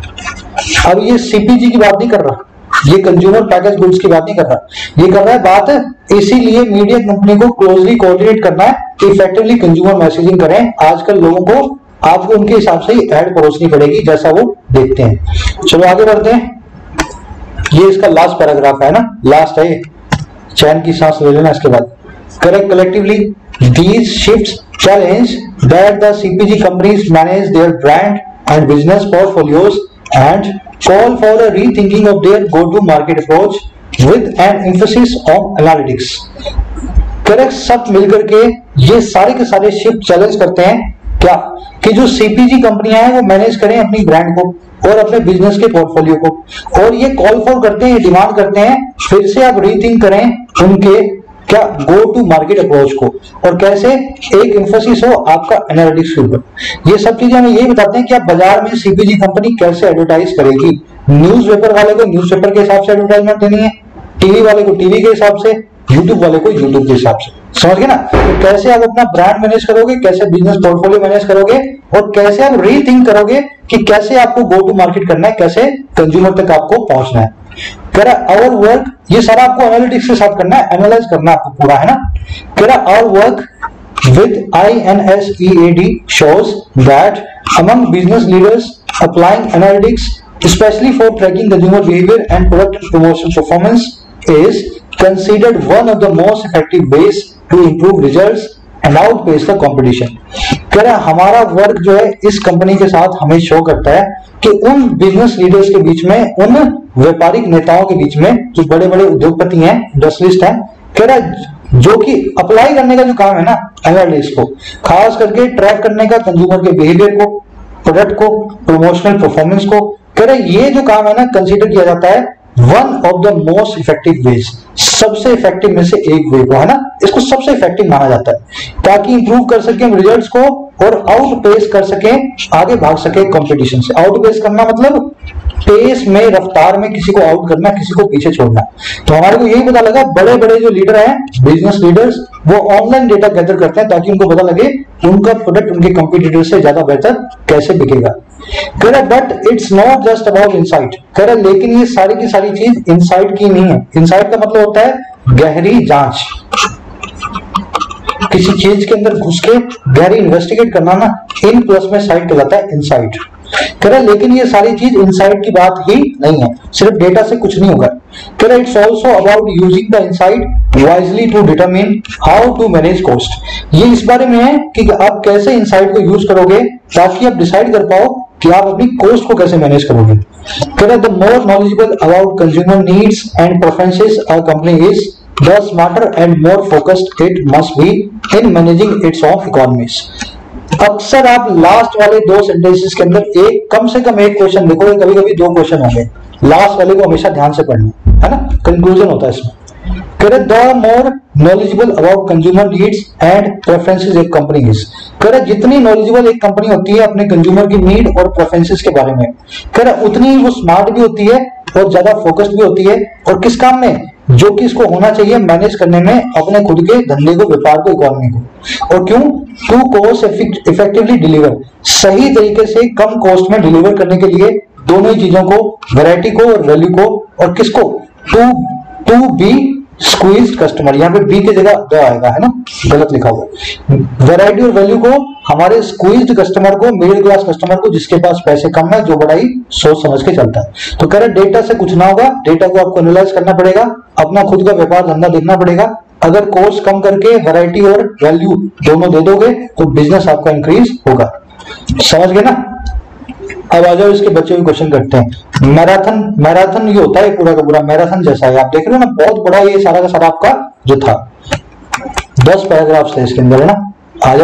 अब ये सीपीजी की बात नहीं कर रहा, ये कंज्यूमर पैकेज गुड्स की बात नहीं कर रहा, ये कर रहा है बात इसीलिए मीडिया कंपनी को क्लोजली कोऑर्डिनेट करना है, इफेक्टिवली कंज्यूमर मैसेजिंग करें। आजकल लोगों को आपको उनके हिसाब से ही ऐड परोसनी पड़ेगी जैसा वो देखते हैं। चलो आगे बढ़ते हैं, ये इसका लास्ट पैराग्राफ है ना, लास्ट है, चैन की सांस ले लेना इसके बाद। Correct collectively these shifts challenge that the CPG companies manage their brand and business portfolios and call for a rethinking of their go to market approach with an emphasis on analytics. Correct, सब मिलकर के ये सारे के सारे shift challenge करते हैं क्या कि जो सीपीजी कंपनियां हैं वो मैनेज करें अपनी ब्रांड को और अपने बिजनेस के पोर्टफोलियो को, और ये कॉल फॉर करते हैं, डिमांड करते हैं फिर से आप रीथिंक करें उनके क्या गो टू मार्केट अप्रोच को, और कैसे एक एम्फेसिस हो आपका एनालिटिक्स के ऊपर। ये सब चीजें हमें यही बताते हैं कि आप बाजार में सीपीजी कंपनी कैसे एडवर्टाइज करेगी। न्यूज़पेपर वाले को न्यूज़पेपर के हिसाब से एडवर्टाइजमेंट देनी है, टीवी वाले को टीवी के हिसाब से, यूट्यूब वाले को यूट्यूब के हिसाब से। समझ गए ना। तो कैसे आप अपना ब्रांड मैनेज करोगे, कैसे बिजनेस पोर्टफोलियो मैनेज करोगे, और कैसे आप रीथिंक करोगे कि कैसे आपको गो टू मार्केट करना है, कैसे कंज्यूमर तक आपको पहुंचना है। कह रहा आवर वर्क, ये सारा आपको एनालिटिक्स के साथ करना है, एनालाइज करना है आपको पूरा, है ना। कह रहा our work with I N S E A D shows that among business leaders applying analytics especially for tracking consumer behavior and product and promotion performance is considered one of the most effective ways to improve results and outpace the competition। कह रहा हमारा work जो है इस company के साथ हमें show करता है कि उन बिजनेस लीडर्स के बीच में, उन व्यापारिक नेताओं के बीच में जो बड़े बड़े उद्योगपति हैं, इंडस्ट्रियलिस्ट हैं, कह रहा जो कि अप्लाई करने का जो काम है ना एनालिटिक्स को, खास करके ट्रैक करने का कंज्यूमर के बिहेवियर को, प्रोडक्ट को, प्रमोशनल परफॉर्मेंस को, कह रहे ये जो काम है ना कंसीडर किया जाता है one of the most effective ways, सबसे इफेक्टिव में से एक वे को, है ना, इसको सबसे इफेक्टिव माना जाता है ताकि इंप्रूव कर सके रिजल्ट्स को और आउट पेस कर सके, आगे भाग सके कंपटीशन से। आउट पेस करना मतलब पेस में, रफ्तार में किसी को आउट करना, किसी को पीछे छोड़ना। तो हमारे को यही पता लगा बड़े बड़े जो लीडर हैं, बिजनेस लीडर्स, वो ऑनलाइन डेटा गैदर करते हैं ताकि उनको पता लगे उनका प्रोडक्ट उनके कंपटीटर से ज्यादा बेहतर कैसे बिकेगा। कह रहा but it's not just about insight, कह रहा लेकिन ये सारी की सारी चीज इनसाइट की नहीं है। इनसाइट का मतलब होता है गहरी जांच, किसी चीज के अंदर घुस के गहरी इन्वेस्टिगेट करना ना, इन प्लस में साइट कहलाता है इनसाइट। कह रहा लेकिन ये सारी चीज इनसाइट की बात ही नहीं है, सिर्फ डेटा से कुछ नहीं होगा। कह रहा it's also about using the insight wisely to determine how to manage cost. ये इस बारे में है कि आप कैसे इनसाइट को यूज करोगे ताकि आप डिसाइड कर पाओ कि आप अपनी कॉस्ट को कैसे मैनेज करोगे। कह रहा the more knowledgeable about consumer needs and preferences a company is the smarter and more focused it must be in managing its of economies. अक्सर आप लास्ट वाले दो सेंटेंसेस के अंदर एक कम से कम एक क्वेश्चन देखोगे, कभी कभी दो क्वेश्चन होंगे, लास्ट वाले को हमेशा ध्यान से पढ़ना, है ना, कंक्लूजन होता है इसमें। कह the more knowledgeable about consumer needs and preferences एक कंपनी इज, कह रहा जितनी नॉलेजेबल एक कंपनी होती है अपने कंज्यूमर की नीड और प्रेफरेंसेस के बारे में, कह रहा उतनी वो स्मार्ट भी होती है और ज्यादा फोकस्ड भी होती है। और किस काम में, जो कि इसको होना चाहिए मैनेज करने में, अपने खुद के धंधे को, व्यापार को, इकोनॉमी को। और क्यों, टू कॉस्ट इफेक्टिवली डिलीवर, सही तरीके से कम कॉस्ट में डिलीवर करने के लिए दोनों ही चीजों को, वैरायटी को और वैल्यू को, और किसको, to to be squeezed customer, यहाँ पे बी की जगह द आएगा, है ना, गलत लिखा हुआ। वैरायटी और वैल्यू को हमारे स्क्वीज्ड कस्टमर को, मिडिल क्लास कस्टमर को, जिसके पास पैसे कम है, जो बड़ा ही सोच समझ के चलता है। तो कह रहे डेटा से कुछ ना होगा, डेटा को आपको एनालाइज करना पड़ेगा, अपना खुद का व्यापार धंधा देखना पड़ेगा। अगर कॉस्ट कम करके वैरायटी और वैल्यू दोनों दे दोगे तो बिजनेस आपका इंक्रीज होगा। समझ गए ना। अब आ जाओ इसके बच्चे भी क्वेश्चन करते हैं। मैराथन, मैराथन ये होता है पूरा का पूरा मैराथन जैसा है, आप देख रहे हो ना, बहुत बड़ा ये सारा का सारा आपका जो था, दस पैराग्राफ्स थे इसके अंदर, है ना। आ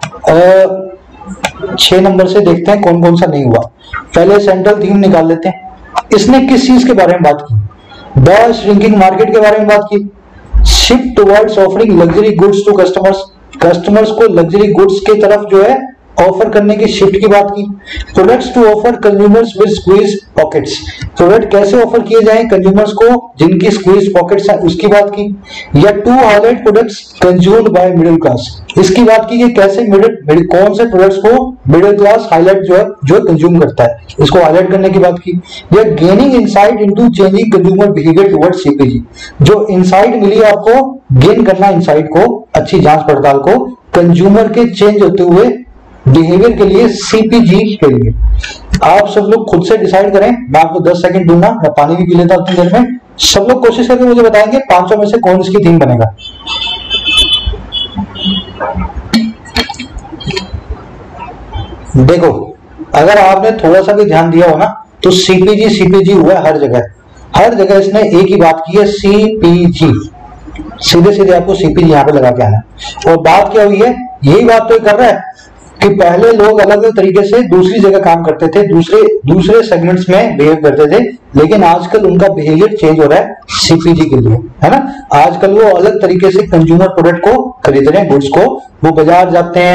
जाओ छह नंबर से देखते हैं कौन कौन सा नहीं हुआ। पहले सेंट्रल थीम निकाल लेते हैं। इसने किस चीज के बारे में बात की, द श्रिंकिंग मार्केट के बारे में बात की, shift towards offering luxury goods to customers, customers को लग्जरी गुड्स की तरफ जो है ऑफर करने की शिफ्ट की बात की, products to offer consumers with squeeze pockets, product कैसे ऑफर किए जाएं कंज्यूमर्स को जिनकी स्क्वीज पॉकेट्स हैं उसकी बात की, या to highlight products consumed by middle class, इसकी बात की कि कैसे मिडिल कौन से प्रोडक्ट्स को मिडिल क्लास हाईलाइट जो है जो कंज्यूम करता है, इसको हाईलाइट करने की बात की, या gaining insight into changing consumer behaviour towards CPG, जो इनसाइट मिली आपको गेन करना, इनसाइट को, अच्छी जांच पड़ताल को कंज्यूमर के चेंज होते हुए बिहेवियर के लिए, सीपीजी के लिए। आप सब लोग खुद से डिसाइड करें, मैं आपको दस सेकंड दूंगा, मैं पानी भी पी लेता हूं उतनी देर में। सब लोग कोशिश करके मुझे बताएंगे पांचों में से कौन इसकी थीम बनेगा। देखो, अगर आपने थोड़ा सा भी ध्यान दिया हो ना तो सीपीजी सीपीजी हुआ है हर जगह, हर जगह इसने एक ही बात की है, सीपीजी, सीधे सीधे आपको सीपीजी यहाँ पे लगा के आना। और बात क्या हुई है, यही बात तो कर रहा है कि पहले लोग अलग अलग तरीके से दूसरी जगह काम करते थे, दूसरे दूसरे सेगमेंट्स में बिहेव करते थे, लेकिन आजकल उनका बिहेवियर चेंज हो रहा है सीपीजी के लिए, है ना। आजकल वो अलग तरीके से कंज्यूमर प्रोडक्ट को खरीद रहे हैं, गुड्स को, वो बाजार जाते हैं,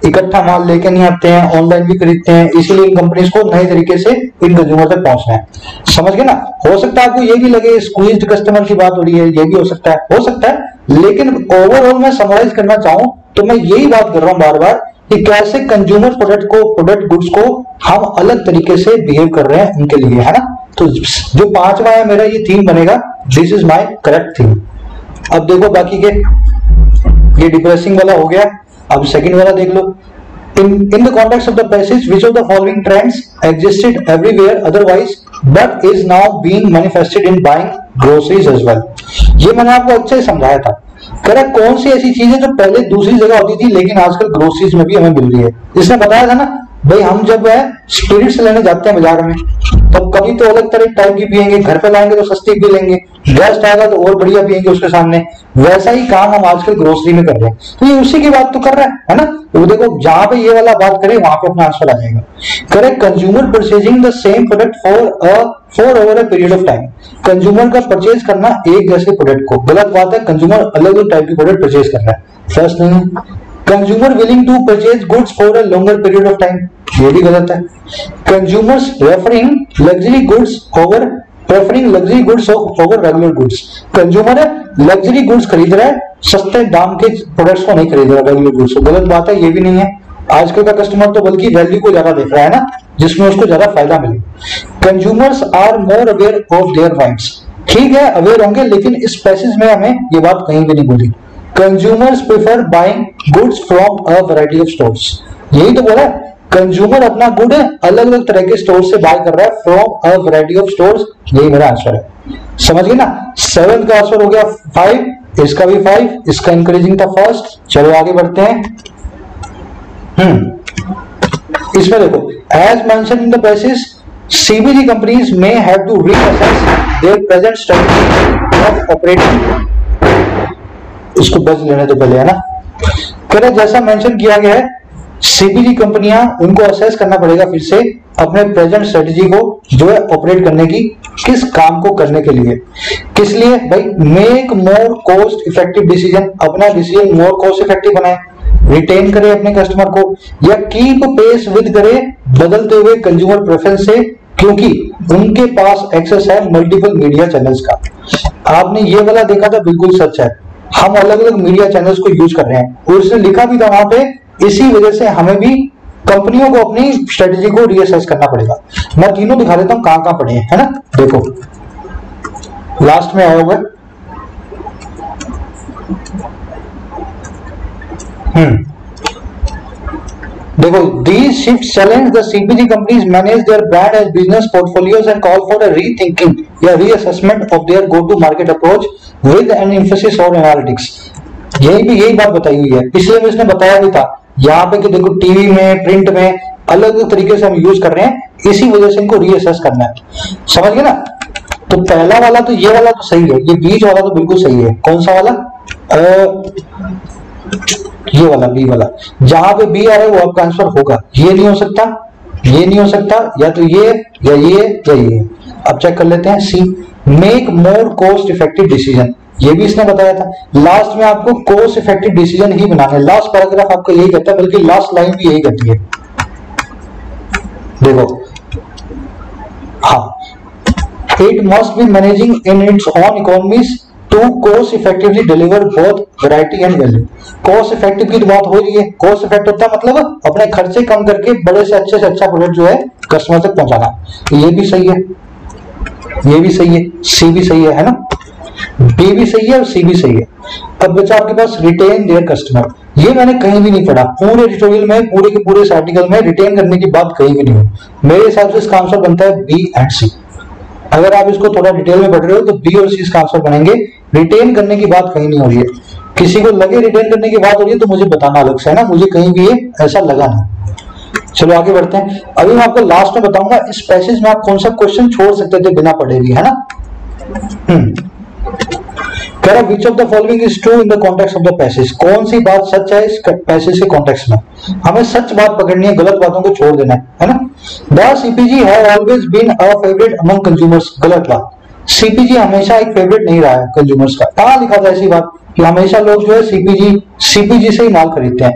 इकट्ठा माल लेके नहीं आते हैं, ऑनलाइन भी खरीदते हैं, इसीलिए इन कंपनीज को नए तरीके से इन कंज्यूमर तक पहुंचना है। समझ गए ना? हो सकता है आपको ये भी लगे स्क्वीज्ड कस्टमर की बात हो रही है, ये भी हो सकता है, हो सकता है, लेकिन ओवरऑल मैं समराइज करना चाहूं तो मैं यही बात कर रहा हूं बार बार कि कैसे कंज्यूमर प्रोडक्ट को, प्रोडक्ट गुड्स को हम अलग तरीके से बिहेव कर रहे हैं उनके लिए, है ना? तो जो पांचवा है मेरा ये थीम बनेगा, this is my correct theme. अब देखो बाकी के, ये डिप्रेसिंग वाला हो गया, अब सेकंड वाला देख लो। In, in the context of the passage, which of the following trends existed everywhere otherwise but is now being manifested in buying groceries as well? ये मैंने आपको अच्छे से समझाया था। कह रहा कौन सी ऐसी चीज है जो पहले दूसरी जगह होती थी लेकिन आजकल ग्रोसरीज में भी हमें मिल रही है। इसने बताया था ना भाई, हम जब है स्पिरिट्स लेने जाते हैं बाजार में, तब कभी तो अलग तरह टाइप की पियेंगे, घर पे लाएंगे तो सस्ती पी लेंगे, गेस्ट आएगा तो और बढ़िया पियेंगे उसके सामने। वैसा ही काम हम आजकल ग्रोसरी में कर रहे हैं, तो ये उसी की बात तो कर रहा है, है ना? वो देखो जहां पे ये वाला बात करें वहां पे अपना आंसर आ जाएगा। Correct, consumer purchasing the same product for a for over a period of time. Consumer का परचेज करना एक जैसे प्रोडक्ट को, गलत बात है, कंज्यूमर अलग अलग टाइप के प्रोडक्ट परचेज कर रहा है, फर्स्ट नहीं है। Consumer willing to purchase goods for a longer period of time, ये भी गलत है। Consumers referring luxury goods over preferring luxury goods over regular goods. Consumer है लग्जरी गुड्स खरीद रहा है, सस्ते दाम के प्रोडक्ट्स को नहीं खरीद रहा, रेगुलर गुड्स। गलत बात है, ये भी नहीं है। आजकल का कस्टमर तो बल्कि वैल्यू को ज्यादा देख रहा है ना, जिसमें उसको ज्यादा फायदा मिले। Consumers are more aware of their rights, ठीक है अवेयर होंगे, लेकिन इस पैसेज में हमें ये बात कहीं भी नहीं बोली। Consumers prefer buying goods from a variety of stores, यही तो बोला है, कंज्यूमर अपना गुड अलग अलग तरह के स्टोर से बाय कर रहा है, from a variety of stores, यही मेरा आंसर है। समझ गए ना? सेवन का आंसर हो गया फाइव, इसका भी फाइव, इसका इंक्रीजिंग था फर्स्ट। चलो आगे बढ़ते हैं। हम्म इसमें देखो, as mention in the passage CBG companies may have to reassess their present strategy of operating. इसको बस लेने तो पहले, है ना? कह जैसा मेंशन किया गया है, सीबीजी कंपनियां उनको असेस करना पड़ेगा फिर से अपने प्रेजेंट स्ट्रेटजी को, जो है ऑपरेट करने की, किस काम को करने के लिए, किस लिए भाई? Make more cost effective decision, अपना डिसीजन मोर कॉस्ट इफेक्टिव बनाए, रिटेन करे अपने कस्टमर को, या कीप पेस विद करे बदलते हुए कंज्यूमर प्रेफरेंस से, क्योंकि उनके पास एक्सेस है मल्टीपल मीडिया चैनल्स का। आपने ये वाला देखा था, बिल्कुल सच है, हम अलग अलग मीडिया चैनल्स को यूज कर रहे हैं, और उसने लिखा भी था वहां पे, इसी वजह से हमें भी कंपनियों को अपनी स्ट्रेटजी को रीअसेस करना पड़ेगा। मैं तीनों दिखा देता हूं कहां कहां पड़े हैं, है ना? देखो लास्ट में आया हुआ, हम्म देखो, these shifts challenge the C P G companies manage their brand as business portfolios and call for a rethinking या reassessment of their go-to-market approach with an emphasis on analytics। यही भी यही बात बताई हुई है, पिछले में इसने बताया भी था यहाँ पे कि देखो टीवी में, प्रिंट में अलग अलग तरीके से हम यूज कर रहे हैं, इसी वजह से इनको रीअसेस करना है। समझ गए ना? तो पहला वाला तो ये वाला तो सही है, ये बीच वाला तो बिल्कुल सही है। कौन सा वाला? आ, ये वाला बी वाला, जहां पे बी आ रहा है वो आपका आंसर होगा। ये नहीं हो सकता, ये नहीं हो सकता, या तो ये या ये या ये। अब चेक कर लेते हैं। See, make more cost effective decision, ये भी इसने बताया था। लास्ट में आपको कॉस्ट इफेक्टिव डिसीजन ही बनाना है, लास्ट पैराग्राफ आपको यही कहता है, बल्कि लास्ट लाइन भी यही कहती है। देखो, हाँ, it must be managing in its own economies to cost effectively deliver both variety and value. Cost effective की तो बात हो रही है, कॉस्ट इफेक्टिव होता है मतलब अपने खर्चे कम करके बड़े से अच्छे से अच्छा प्रोडक्ट जो है कस्टमर तक पहुंचाना। तो ये भी सही है, ये भी सही है, सी भी सही है, है ना? बी भी सही है और सी भी सही है। अब बचा आपके पास रिटेन देयर कस्टमर, ये मैंने कहीं भी नहीं पढ़ा, पूरे ट्यूटोरियल में, पूरे के पूरे इस आर्टिकल में रिटेन करने की बात कहीं भी नहीं हुई। मेरे हिसाब से इसका आंसर बनता है बी एंड सी। अगर आप इसको थोड़ा डिटेल में पढ़ रहे हो तो बी और सी इसका आंसर बनेंगे। रिटेन करने की बात कहीं नहीं हो रही है। किसी को लगे रिटेन करने की बात हो रही है तो मुझे बताना अलग से, है ना? मुझे कहीं भी ये ऐसा लगा नहीं। चलो आगे बढ़ते हैं। अभी मैं आपको लास्ट में बताऊंगा इस पैसेज में आप कौन सा क्वेश्चन छोड़ सकते थे बिना पढ़े भी, है ना? हम्म कह रहा which of the following is true in the context of the passage, कौन सी बात सच है इस पैसेज के कॉन्टेक्स्ट में। हमें सच बात पकड़नी है, गलत बातों को छोड़ देना है, है ना? The C P G has always been a favorite among consumers, गलत बात। C P G हमेशा एक फेवरेट नहीं रहा है कंज्यूमर्स का। कहां लिखा था ऐसी बात कि हमेशा लोग जो है C P G C P G से ही माल खरीदते हैं?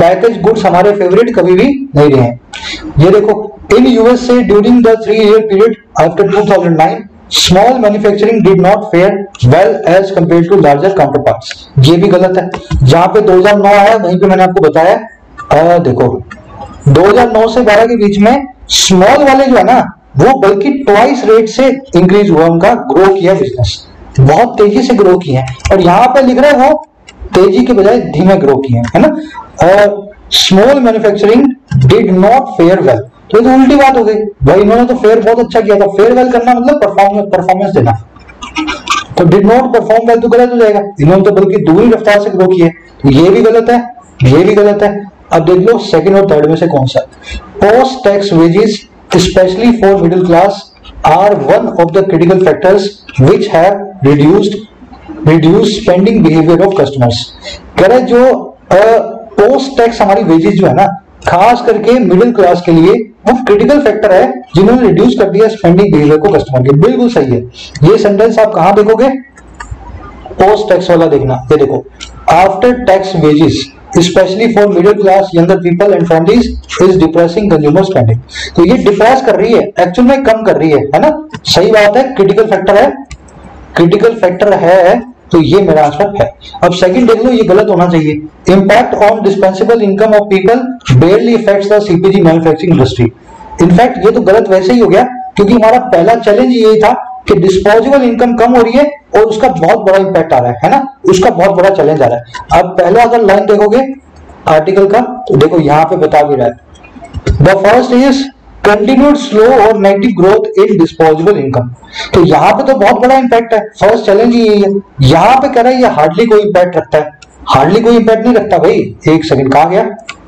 पैकेज गुड्स हमारे फेवरेट कभी भी नहीं रहे हैं। ये देखो, in USA during the three year period after two thousand nine small manufacturing did not fare well as compared to larger counterparts. ये भी गलत है। जहां पे दो हज़ार नौ है वहीं पे मैंने आपको बताया, आ, देखो दो हज़ार नौ से बारह के बीच में स्मॉल वाले जो है ना वो बल्कि ट्वाइस रेट से इंक्रीज हुआ, उनका ग्रो किया बिजनेस, बहुत तेजी से ग्रो किए हैं। और यहाँ पे लिख रहा है वो तेजी के बजाय धीमे ग्रो किए हैं, है ना। Small manufacturing did not fare well, तो ये तो उल्टी बात हो गई भाई, इन्होंने तो फेयर बहुत अच्छा किया था। फेयर वेल करना मतलब परफॉर्मेंस परफॉर्मेंस देना, तो डिड नॉट परफॉर्म वेल तो गलत हो जाएगा। इन्होंने तो बल्कि दूसरी रफ्तार से ग्रो किए, तो ये भी गलत है, ये भी गलत है। अब देख लो सेकंड और थर्ड में से कौन सा। Post tax wages specially for middle class are one of the critical factors which have reduced reduce spending behaviour of customers. कह रहे जो पोस्ट टैक्स हमारी वेजेस जो है ना, खास करके मिडिल क्लास के लिए वो क्रिटिकल फैक्टर है जिन्होंने रिड्यूस कर दिया स्पेंडिंग बिहेवियर को कस्टमर के। बिल्कुल सही है। ये सेंटेंस आप कहां देखोगे, पोस्ट टैक्स वाला देखना। ये देखो, after tax wages specially for middle class younger people and families is depressing consumer spending. तो ये डिप्रेस कर रही है, एक्चुअल में कम कर रही है, है ना। सही बात है, क्रिटिकल फैक्टर है, क्रिटिकल फैक्टर है, तो ये मेरा आंसर है। अब सेकंड देख लो, ये गलत होना चाहिए। Impact on dispensable income of people barely affects the CPG manufacturing industry. In fact ये तो गलत वैसे ही हो गया क्योंकि हमारा पहला चैलेंज यही था कि डिस्पोजेबल इनकम कम हो रही है और उसका बहुत बड़ा इंपैक्ट आ रहा है, है ना, उसका बहुत बड़ा चैलेंज आ रहा है। अब पहला अगर लाइन देखोगे आर्टिकल का, तो देखो यहाँ पे बता भी रहा है, the first is continued slow और negative growth in disposable income. तो यहाँ पे तो बहुत बड़ा इंपैक्ट है, फर्स्ट चैलेंज यही है। यहाँ पे कह रहा है ये हार्डली कोई इंपैक्ट रखता है, हार्डली कोई इंपैक्ट नहीं रखता भाई। एक सेकंड, कहा गया,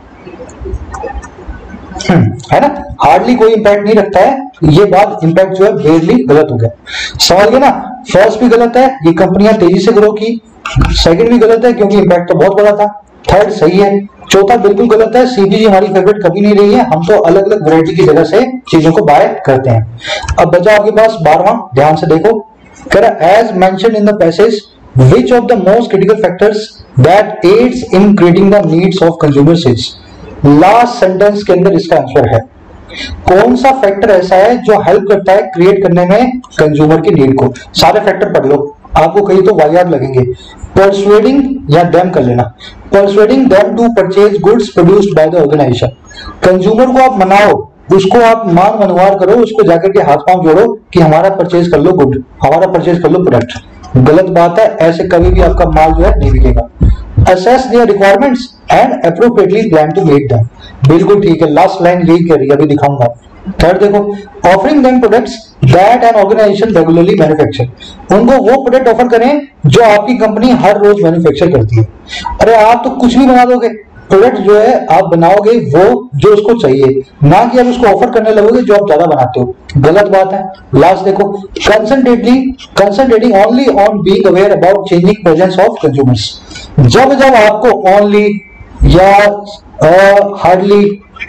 है ना, हार्डली कोई इंपैक्ट नहीं रखता है। ये बात इंपैक्ट जो है बेयरली गलत हो गया। समझ गए ना, फर्स्ट भी गलत है, ये कंपनियां तेजी से ग्रो की। सेकंड भी गलत है क्योंकि इंपैक्ट तो बहुत बड़ा था। थर्ड सही है। चौथा बिल्कुल गलत है, सीपीजी हमारी फेवरेट कभी नहीं रही है, हम तो अलग अलग वैरायटी की जगह से चीजों को बाय करते हैं। अब बचा आपके पास बारहवां, ध्यान से देखो, कह रहा as mentioned in the passage which of the most critical factors that aids in creating the needs of consumer sales. Last sentence के अंदर इसका आंसर है, कौन सा फैक्टर ऐसा है जो हेल्प करता है क्रिएट करने में कंज्यूमर की नीड को। सारे फैक्टर पढ़ लो, आपको कहीं तो वाहियात लगेंगे। परसुएडिंग या डैम कर लेना, persuading them to purchase goods produced by the organisation. Consumer को आप मनाओ, उसको आप मान मनवार करो, उसको जाकर के हाथ पांव जोड़ो कि हमारा परचेज कर लो गुड, हमारा परचेज कर लो प्रोडक्ट। गलत बात है, ऐसे कभी भी आपका माल जो है नहीं बिकेगा। Assess their requirements and appropriately plan to meet them। बिल्कुल ठीक है, लास्ट लाइन यही कह रही है, अभी दिखाऊंगा। थर्ड देखो, offering them products that an organization regularly manufacture। उनको वो प्रोडक्ट ऑफर करें जो आपकी कंपनी हर रोज मैन्युफैक्चर करती है। अरे आप तो कुछ भी बना दोगे, प्रोडक्ट जो है आप बनाओगे वो जो उसको चाहिए, ना कि आप उसको ऑफर करने लगोगे जो आप ज्यादा बनाते हो। गलत बात है। लास्ट देखो, concentratedly concentrating only on being aware about changing presence of consumers. जब जब आपको ओनली या हार्डली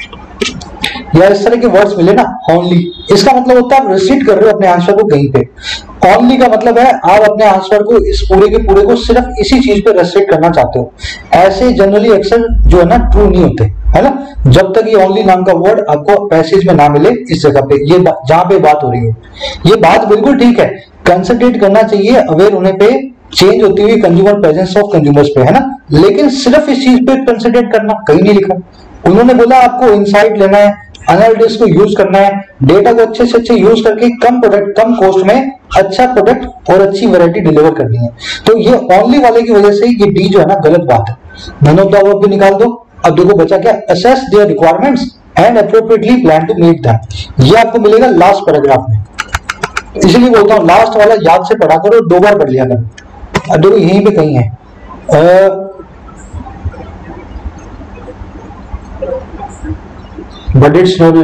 या इस तरह के वर्ड्स मिले ना, ओनली, इसका मतलब होता है आप रिस्ट्रिक्ट कर रहे हो अपने आंसर को कहीं पे। ओनली का मतलब है आप अपने आंसर को इस पूरे के पूरे को सिर्फ इसी चीज पे रेस्ट्रिक्ट करना चाहते हो। ऐसे जनरली अक्सर जो है ना ट्रू नहीं होते, है ना, जब तक ये ओनली नाम का वर्ड आपको पैसेज में ना मिले इस जगह पे, ये जहां पे बात हो रही है। ये बात बिल्कुल ठीक है, कंसंट्रेट करना चाहिए अवेयर होने पे, चेंज होती हुई कंज्यूमर प्रेजेंस ऑफ कंज्यूमर्स पे, है ना, लेकिन सिर्फ इस चीज पे कंसंट्रेट करना कहीं नहीं लिखा। उन्होंने बोला आपको इनसाइट लेना है, एनालिटिक्स को यूज करना है, डेटा को अच्छे से अच्छे यूज करके कम प्रोडक्ट कम कॉस्ट में अच्छा प्रोडक्ट और अच्छी वैरायटी डिलीवर करनी है। तो ये ओनली वाले की वजह से ये डी जो है ना गलत बात है। नन ऑफ द अबव भी निकाल दो। अब देखो बचा क्या, assess their requirements and appropriately plan to meet them. ये आपको मिलेगा लास्ट पैराग्राफ में, इसलिए बोलता हूँ लास्ट वाला याद से पढ़ा करो, दो बार पढ़ लिया करो। अब देखो यहीं पे कहीं है, आ, but it's not,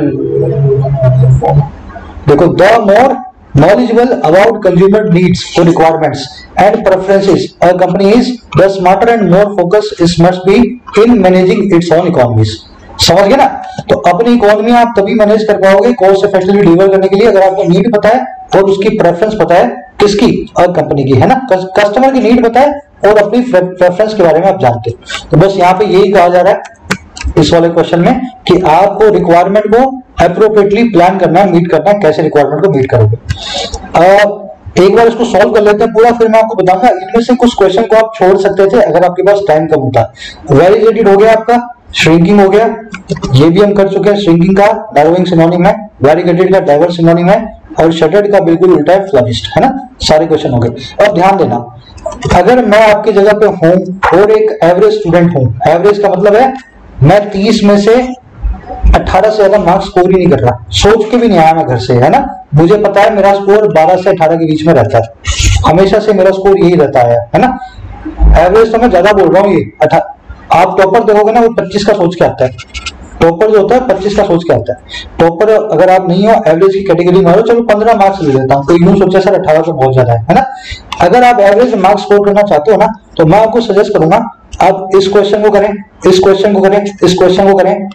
देखो the more knowledgeable about consumer needs or requirements and preferences a company is, the smarter and more focused it must be in managing its own economies। समझ गए ना, तो अपनी इकोनॉमी आप तभी मैनेज कर पाओगे कॉस्ट इफेक्टिवली डिलीवर करने के लिए अगर आपको नीड पता है और उसकी प्रेफरेंस पता है, किसकी, और कंपनी की, है ना, कस्टमर की नीड पता है और अपनी प्रेफरेंस के बारे में आप जानते हो। तो बस यहाँ पे यही कहा जा रहा है इस वाले क्वेश्चन में कि आपको रिक्वायरमेंट को अप्रोप्रिएटली प्लान करना है, मीट करना है, कैसे रिक्वायरमेंट को मीट करोगे। uh, एक बार इसको सॉल्व कर लेते हैं पूरा, फिर मैं आपको बताऊंगा इनमें से कुछ क्वेश्चन को आप छोड़ सकते थे अगर आपके पास टाइम कम होता। वेरीगेटेड हो गया आपका, श्रिंकिंग हो गया, ये भी हम कर चुके हैं। श्रिंकिंग का नैरोइंग सिनोनिम है, वेरीगेटेड का डाइवर्स सिनोनिम है, और शटर्ड का बिल्कुल उल्टा है, फ्लविस्ट, है ना। सारे क्वेश्चन हो गए। और ध्यान देना, अगर मैं आपकी जगह पे हूं और एक एवरेज स्टूडेंट हूं, एवरेज का मतलब है मैं तीस में से अठारह से ज्यादा मार्क्स स्कोर ही नहीं कर रहा, सोच के भी नहीं आया मैं घर से, है ना। मुझे पता है मेरा स्कोर बारह से अठारह के बीच में रहता है, हमेशा से मेरा स्कोर यही रहता है है ना। एवरेज तो मैं ज्यादा बोल रहा हूँ, ये आप टॉपर देखोगे ना वो पच्चीस का सोच के आता है, टॉपर जो होता है पच्चीस का सोच के आता है। टॉपर अगर आप नहीं हो, एवरेज की कैटेगरी में हो, चलो पंद्रह मार्क्स ले लेता हूँ, तो यूं सोचे सर अठारह तो बहुत ज्यादा है, है ना। अगर आप एवरेज मार्क्स स्कोर करना चाहते हो ना, तो मैं आपको सजेस्ट करूंगा आप इस क्वेश्चन को करें, इस क्वेश्चन को करें, इस क्वेश्चन को करें,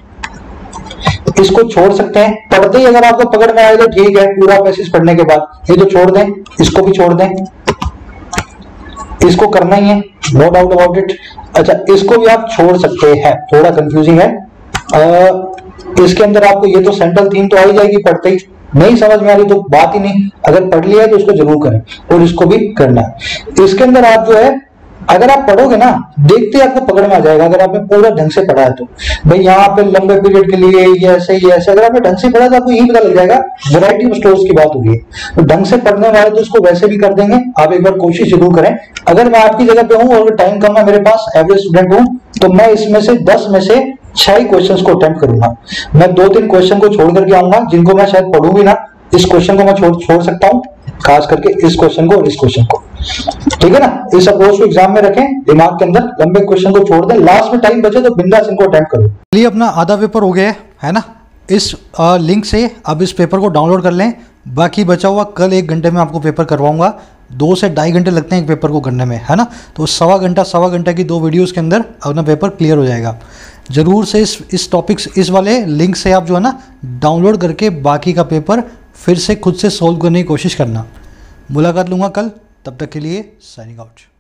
इसको छोड़ सकते हैं। पढ़ते ही अगर आपको पकड़ में आए तो ठीक है, पूरा पैसेज पढ़ने के बाद ये तो छोड़ दें, इसको भी छोड़ दें, इसको करना ही है, नो डाउट अबाउट इट। अच्छा, इसको भी आप छोड़ सकते हैं, थोड़ा कंफ्यूजिंग है। आ, इसके अंदर आपको ये तो सेंट्रल थीम तो आ ही जाएगी, पढ़ते ही नहीं समझ में आ रही तो बात ही नहीं, अगर पढ़ लिया है तो उसको जरूर करें, और इसको भी करना है। इसके अंदर आप जो है अगर आप पढ़ोगे ना, देखते आपको पकड़ में आ जाएगा, अगर आपने पूरा ढंग से पढ़ा है तो। भाई यहाँ पे लंबे पीरियड के लिए ये ऐसे ये ऐसे, अगर आपने ढंग से पढ़ा तो आपको यही पता लग जाएगा। वैरायटी ऑफ स्टोर्स की बात हो रही है, तो ढंग से पढ़ने वाले तो इसको वैसे भी कर देंगे। आप एक बार कोशिश जरूर करें। अगर मैं आपकी जगह पे हूँ और टाइम कम है मेरे पास, एवरेज स्टूडेंट हूँ, तो मैं इसमें से दस में से छह ही क्वेश्चन को अटेम्प्ट करूंगा। मैं दो तीन क्वेश्चन को छोड़ करके आऊंगा जिनको मैं शायद पढ़ूंगी ना। इस क्वेश्चन को मैं छोड़ छोड़ सकता हूँ, खास करके इस क्वेश्चन को और इस क्वेश्चन को, ठीक है ना। इस अप्रोच को एग्जाम में रखें दिमाग के अंदर, लंबे क्वेश्चन को छोड़ दें, लास्ट में टाइम बचे तो बिंदास इनको अटेम्प्ट करो। चलिए, अपना आधा पेपर हो गया है ना। इस आ, लिंक से अब इस पेपर को डाउनलोड कर लें। बाकी बचा हुआ कल एक घंटे में आपको पेपर करवाऊंगा। दो से ढाई घंटे लगते हैं एक पेपर को करने में, है ना। तो सवा घंटा सवा घंटा की दो वीडियोस के अंदर अपना पेपर क्लियर हो जाएगा। जरूर से इस इस टॉपिक्स इस वाले लिंक से आप जो है ना डाउनलोड करके बाकी का पेपर फिर से खुद से सोल्व करने की कोशिश करना। मुलाकात लूँगा कल, तब तक के लिए साइनिंग आउट।